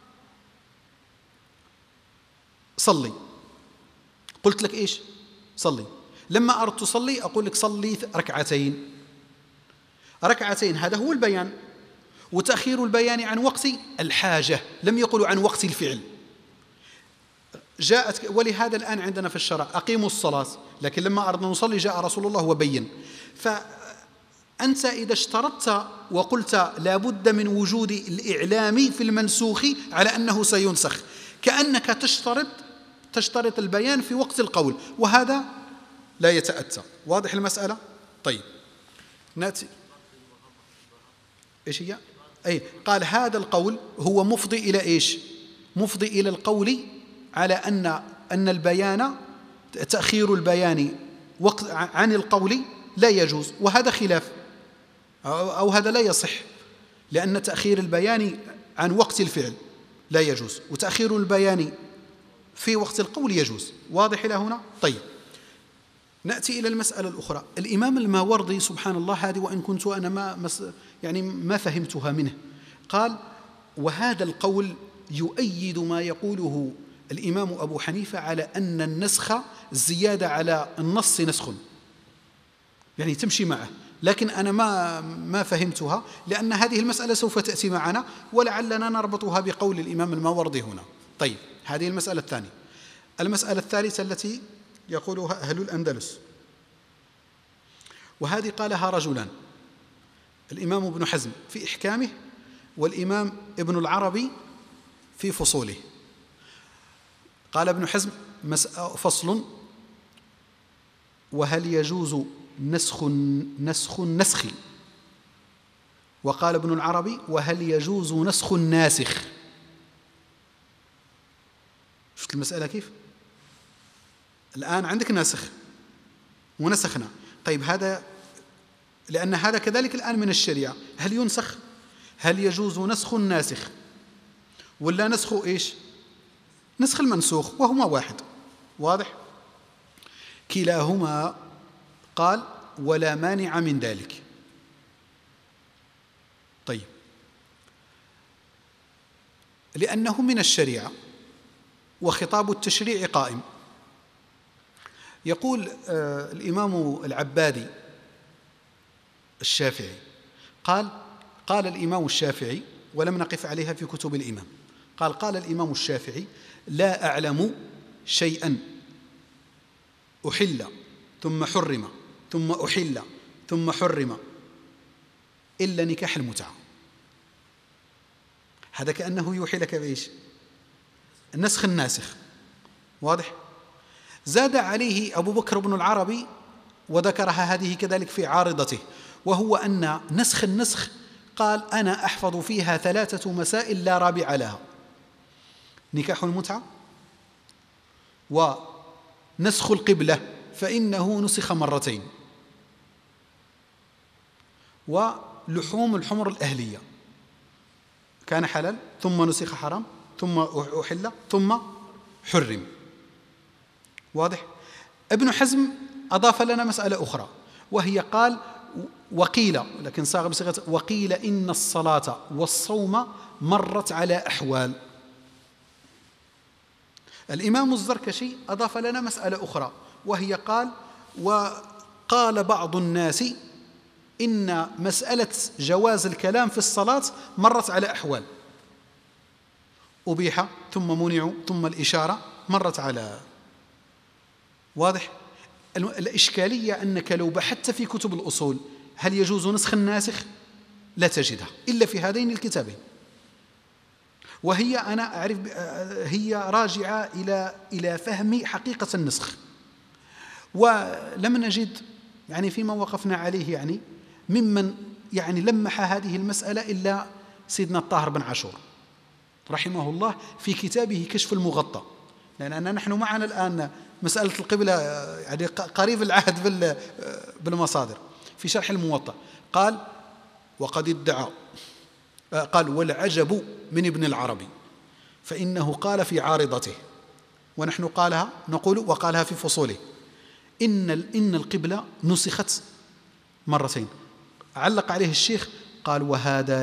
صلي، قلت لك إيش؟ صلي. لما أردت تصلي أقول لك صلي ركعتين، هذا هو البيان. وتأخير البيان عن وقت الحاجة، لم يقولوا عن وقت الفعل. ولهذا الآن عندنا في الشرع أقيموا الصلاة، لكن لما أردنا نصلي جاء رسول الله وبين. فأنت إذا اشترطت وقلت لا بد من وجود الإعلام في المنسوخ على أنه سينسخ، كأنك تشترط البيان في وقت القول، وهذا لا يتأتى. واضح المسألة؟ طيب نأتي إيش هي؟ قال هذا القول هو مفضي إلى إيش؟ مفضي إلى القول على أن البيان تأخير البيان عن القول لا يجوز، وهذا خلاف أو هذا لا يصح، لأن تأخير البيان عن وقت الفعل لا يجوز، وتأخير البيان في وقت القول يجوز. واضح إلى هنا؟ طيب نأتي إلى المسألة الأخرى. الإمام الماوردي سبحان الله، هذه وإن كنت أنا ما فهمتها منه، قال وهذا القول يؤيد ما يقوله الإمام أبو حنيفة على أن النسخ الزيادة على النص نسخ، يعني تمشي معه، لكن أنا ما فهمتها، لأن هذه المسألة سوف تأتي معنا ولعلنا نربطها بقول الإمام الماوردي هنا. طيب هذه المسألة الثانية. المسألة الثالثة التي يقولها أهل الأندلس، وهذه قالها رجلان، الإمام ابن حزم في إحكامه والإمام ابن العربي في فصوله. قال ابن حزم فصل: وهل يجوز نسخ النسخ؟ وقال ابن العربي: وهل يجوز نسخ الناسخ؟ شفت المسألة كيف؟ الآن عندك ناسخ ونسخنا، طيب هذا لأن هذا كذلك الآن من الشريعة، هل ينسخ؟ هل يجوز نسخ الناسخ ولا نسخ إيش؟ نسخ المنسوخ، وهما واحد. واضح؟ كلاهما قال ولا مانع من ذلك. طيب لأنه من الشريعة وخطاب التشريع قائم. يقول الإمام العبادي الشافعي قال الإمام الشافعي، ولم نقف عليها في كتب الإمام، قال الإمام الشافعي: لا أعلم شيئا أحل ثم حرم ثم أحل ثم حرم إلا نكاح المتعة. هذا كأنه يوحي لك بإيش؟ النسخ الناسخ. واضح؟ زاد عليه أبو بكر بن العربي وذكرها هذه كذلك في عارضته، وهو أن نسخ النسخ قال: أنا أحفظ فيها 3 مسائل لا رابع لها: نكاح المتعة، ونسخ القبلة فإنه نسخ 2 مرات، ولحوم الحمر الأهلية كان حلال ثم نسخ حرام ثم أحل ثم حرم. واضح؟ ابن حزم أضاف لنا مسألة أخرى، وهي قال: وقيل، لكن صاغ بصيغة وقيل إن الصلاة والصوم مرت على أحوال. الإمام الزركشي أضاف لنا مسألة أخرى، وهي وقال بعض الناس إن مسألة جواز الكلام في الصلاة مرت على أحوال: أبيح ثم منع ثم الإشارة مرت على. واضح؟ الإشكالية أنك لو بحثت في كتب الأصول هل يجوز نسخ الناسخ لا تجدها إلا في هذين الكتابين، وهي أنا أعرف هي راجعة إلى فهم حقيقة النسخ، ولم نجد يعني فيما وقفنا عليه يعني ممن يعني لمح هذه المسألة إلا سيدنا الطاهر بن عاشور رحمه الله في كتابه كشف المغطى. لأننا نحن معنا الآن مسألة القبلة يعني قريب العهد بالمصادر. في شرح الموطأ قال وقد ادعى، قال والعجب من ابن العربي فإنه قال في عارضته، ونحن نقول وقالها في فصوله، إن القبلة نسخت مرتين. علق عليه الشيخ قال وهذا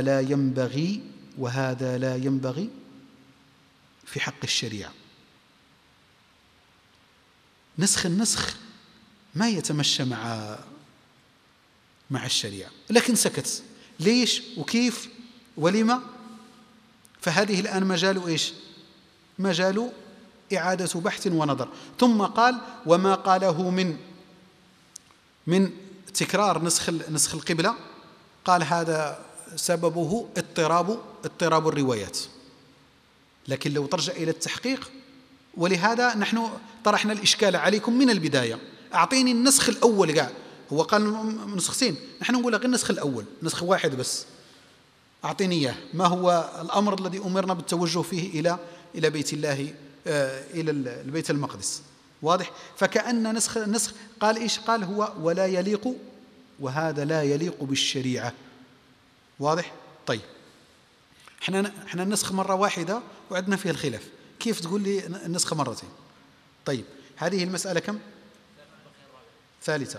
لا ينبغي في حق الشريعة. النسخ ما يتمشى مع الشريعة، لكن سكت. ليش وكيف ولما؟ فهذه الآن مجال إيش؟ مجال إعادة بحث ونظر. ثم قال وما قاله من تكرار نسخ القبلة، قال هذا سببه اضطراب الروايات. لكن لو ترجع إلى التحقيق، ولهذا نحن طرحنا الإشكال عليكم من البداية، أعطيني النسخ الأول قاع. هو قال نسختين، نحن نقول غير النسخ الأول، نسخ واحد بس، أعطيني إياه. ما هو الأمر الذي أمرنا بالتوجه فيه إلى بيت الله، إلى البيت المقدس؟ واضح؟ فكأن نسخ قال إيش؟ قال هو ولا يليق، وهذا لا يليق بالشريعة. واضح؟ طيب احنا النسخ مرة واحدة وعدنا فيها الخلاف، كيف تقول لي النسخ مرتين؟ طيب هذه المسألة كم؟ ثالثة.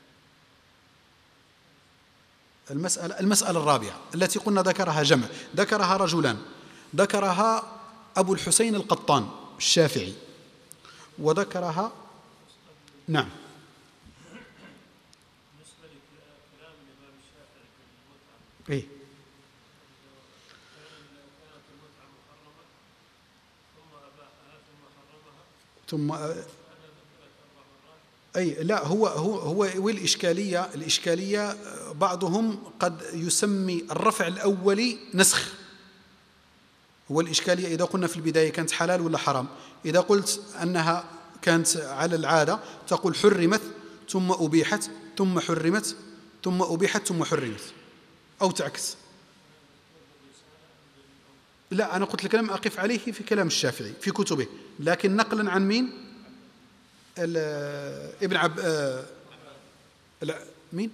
المسألة الرابعة التي قلنا ذكرها جمع، ذكرها رجلان، ذكرها أبو الحسين القطان الشافعي، وذكرها نعم إيه؟ ثم أي لا، هو والإشكالية بعضهم قد يسمي الرفع الأولي نسخ. هو الإشكالية إذا قلنا في البداية كانت حلال ولا حرام؟ إذا قلت أنها كانت على العادة تقول حرمت ثم أبيحت ثم حرمت ثم أبيحت ثم حرمت، أو تعكس. لا، أنا قلت لك لم أقف عليه في كلام الشافعي في كتبه، لكن نقلا عن مين؟ ابن مين؟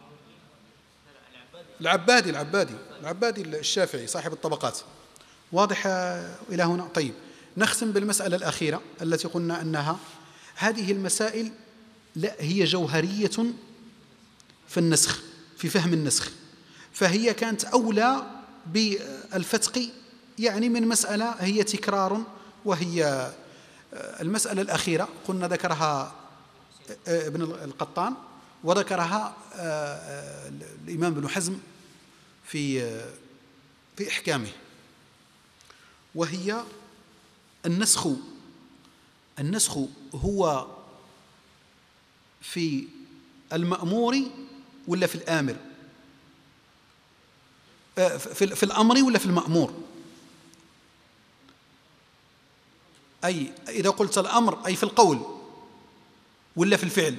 العبادي الشافعي صاحب الطبقات. واضح إلى هنا؟ طيب نختم بالمسألة الأخيرة التي قلنا أنها هذه المسائل لا هي جوهرية في النسخ، في فهم النسخ، فهي كانت أولى بالفتق يعني من مسألة هي تكرار، وهي المسألة الأخيرة قلنا ذكرها ابن القطان، وذكرها الإمام ابن حزم في إحكامه، وهي النسخ هو في المأمور ولا في الآمر؟ في الأمر ولا في المأمور؟ أي إذا قلت الأمر أي في القول ولا في الفعل؟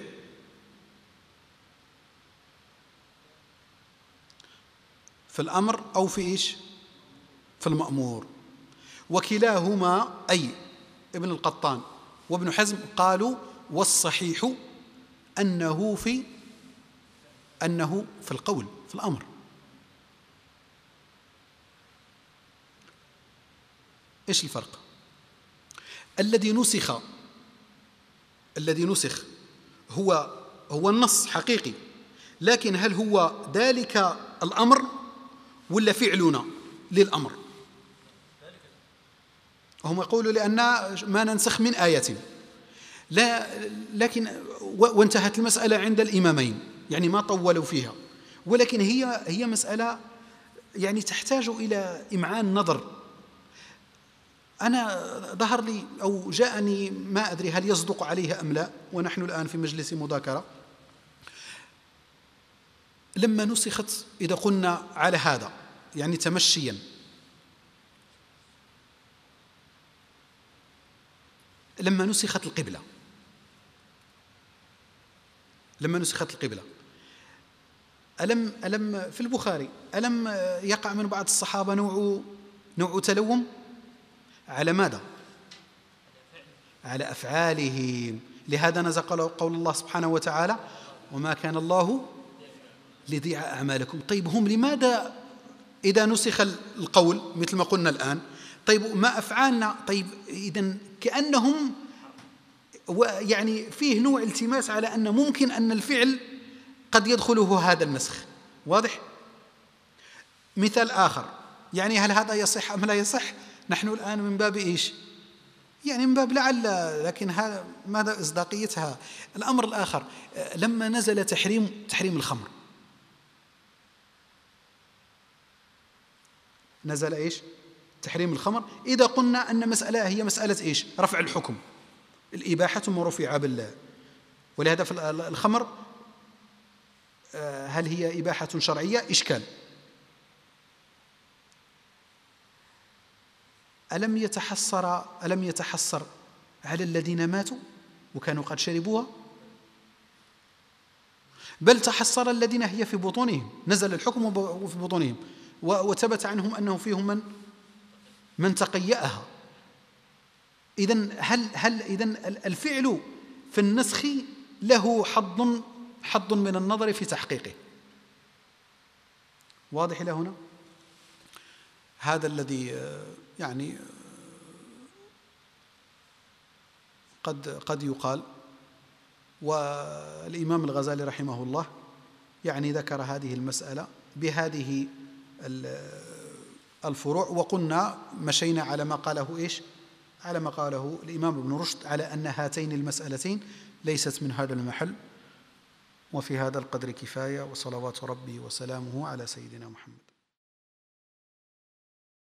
في الأمر أو في إيش؟ في المأمور. وكلاهما أي ابن القطان وابن حزم قالوا والصحيح أنه في القول، في الأمر. إيش الفرق؟ الذي نسخ هو النص حقيقي، لكن هل هو ذلك الأمر ولا فعلنا للأمر؟ هم يقولوا لأن ما ننسخ من آية، لا، لكن وانتهت المسألة عند الإمامين، يعني ما طولوا فيها، ولكن هي مسألة يعني تحتاج إلى إمعان نظر. أنا ظهر لي أو جاءني، ما أدري هل يصدق عليها أم لا، ونحن الآن في مجلس مذاكرة، لما نسخت، إذا قلنا على هذا يعني تمشيا، لما نسخت القبلة ألم في البخاري ألم يقع من بعض الصحابة نوع تلوم؟ على ماذا؟ على أفعالهم. لهذا نزل قول الله سبحانه وتعالى وما كان الله ليضيع أعمالكم. طيب هم لماذا إذا نسخ القول مثل ما قلنا الآن، طيب ما أفعالنا؟ طيب إذن كأنهم يعني فيه نوع التماس على أن ممكن أن الفعل قد يدخله هذا النسخ. واضح؟ مثال آخر، يعني هل هذا يصح أم لا يصح؟ نحن الآن من باب إيش؟ يعني من باب لعل، لكن هذا ماذا إصداقيتها؟ الأمر الآخر لما نزل تحريم الخمر، نزل إيش؟ تحريم الخمر. إذا قلنا أن مسألة هي مسألة إيش؟ رفع الحكم، الإباحة ما رفع بالله، ولهذا في الخمر هل هي إباحة شرعية؟ إشكال. ألم يتحسر على الذين ماتوا وكانوا قد شربوها؟ بل تحسر الذين هي في بطونهم، نزل الحكم في بطونهم وثبت عنهم أنه فيهم من تقيأها. إذن إذن الفعل في النسخ له حظ من النظر في تحقيقه. واضح إلى هنا؟ هذا الذي يعني قد يقال. والإمام الغزالي رحمه الله يعني ذكر هذه المسألة بهذه الفروع، وقلنا مشينا على ما قاله إيش؟ على ما قاله الإمام ابن رشد على أن هاتين المسألتين ليست من هذا المحل. وفي هذا القدر كفاية، وصلوات ربي وسلامه على سيدنا محمد.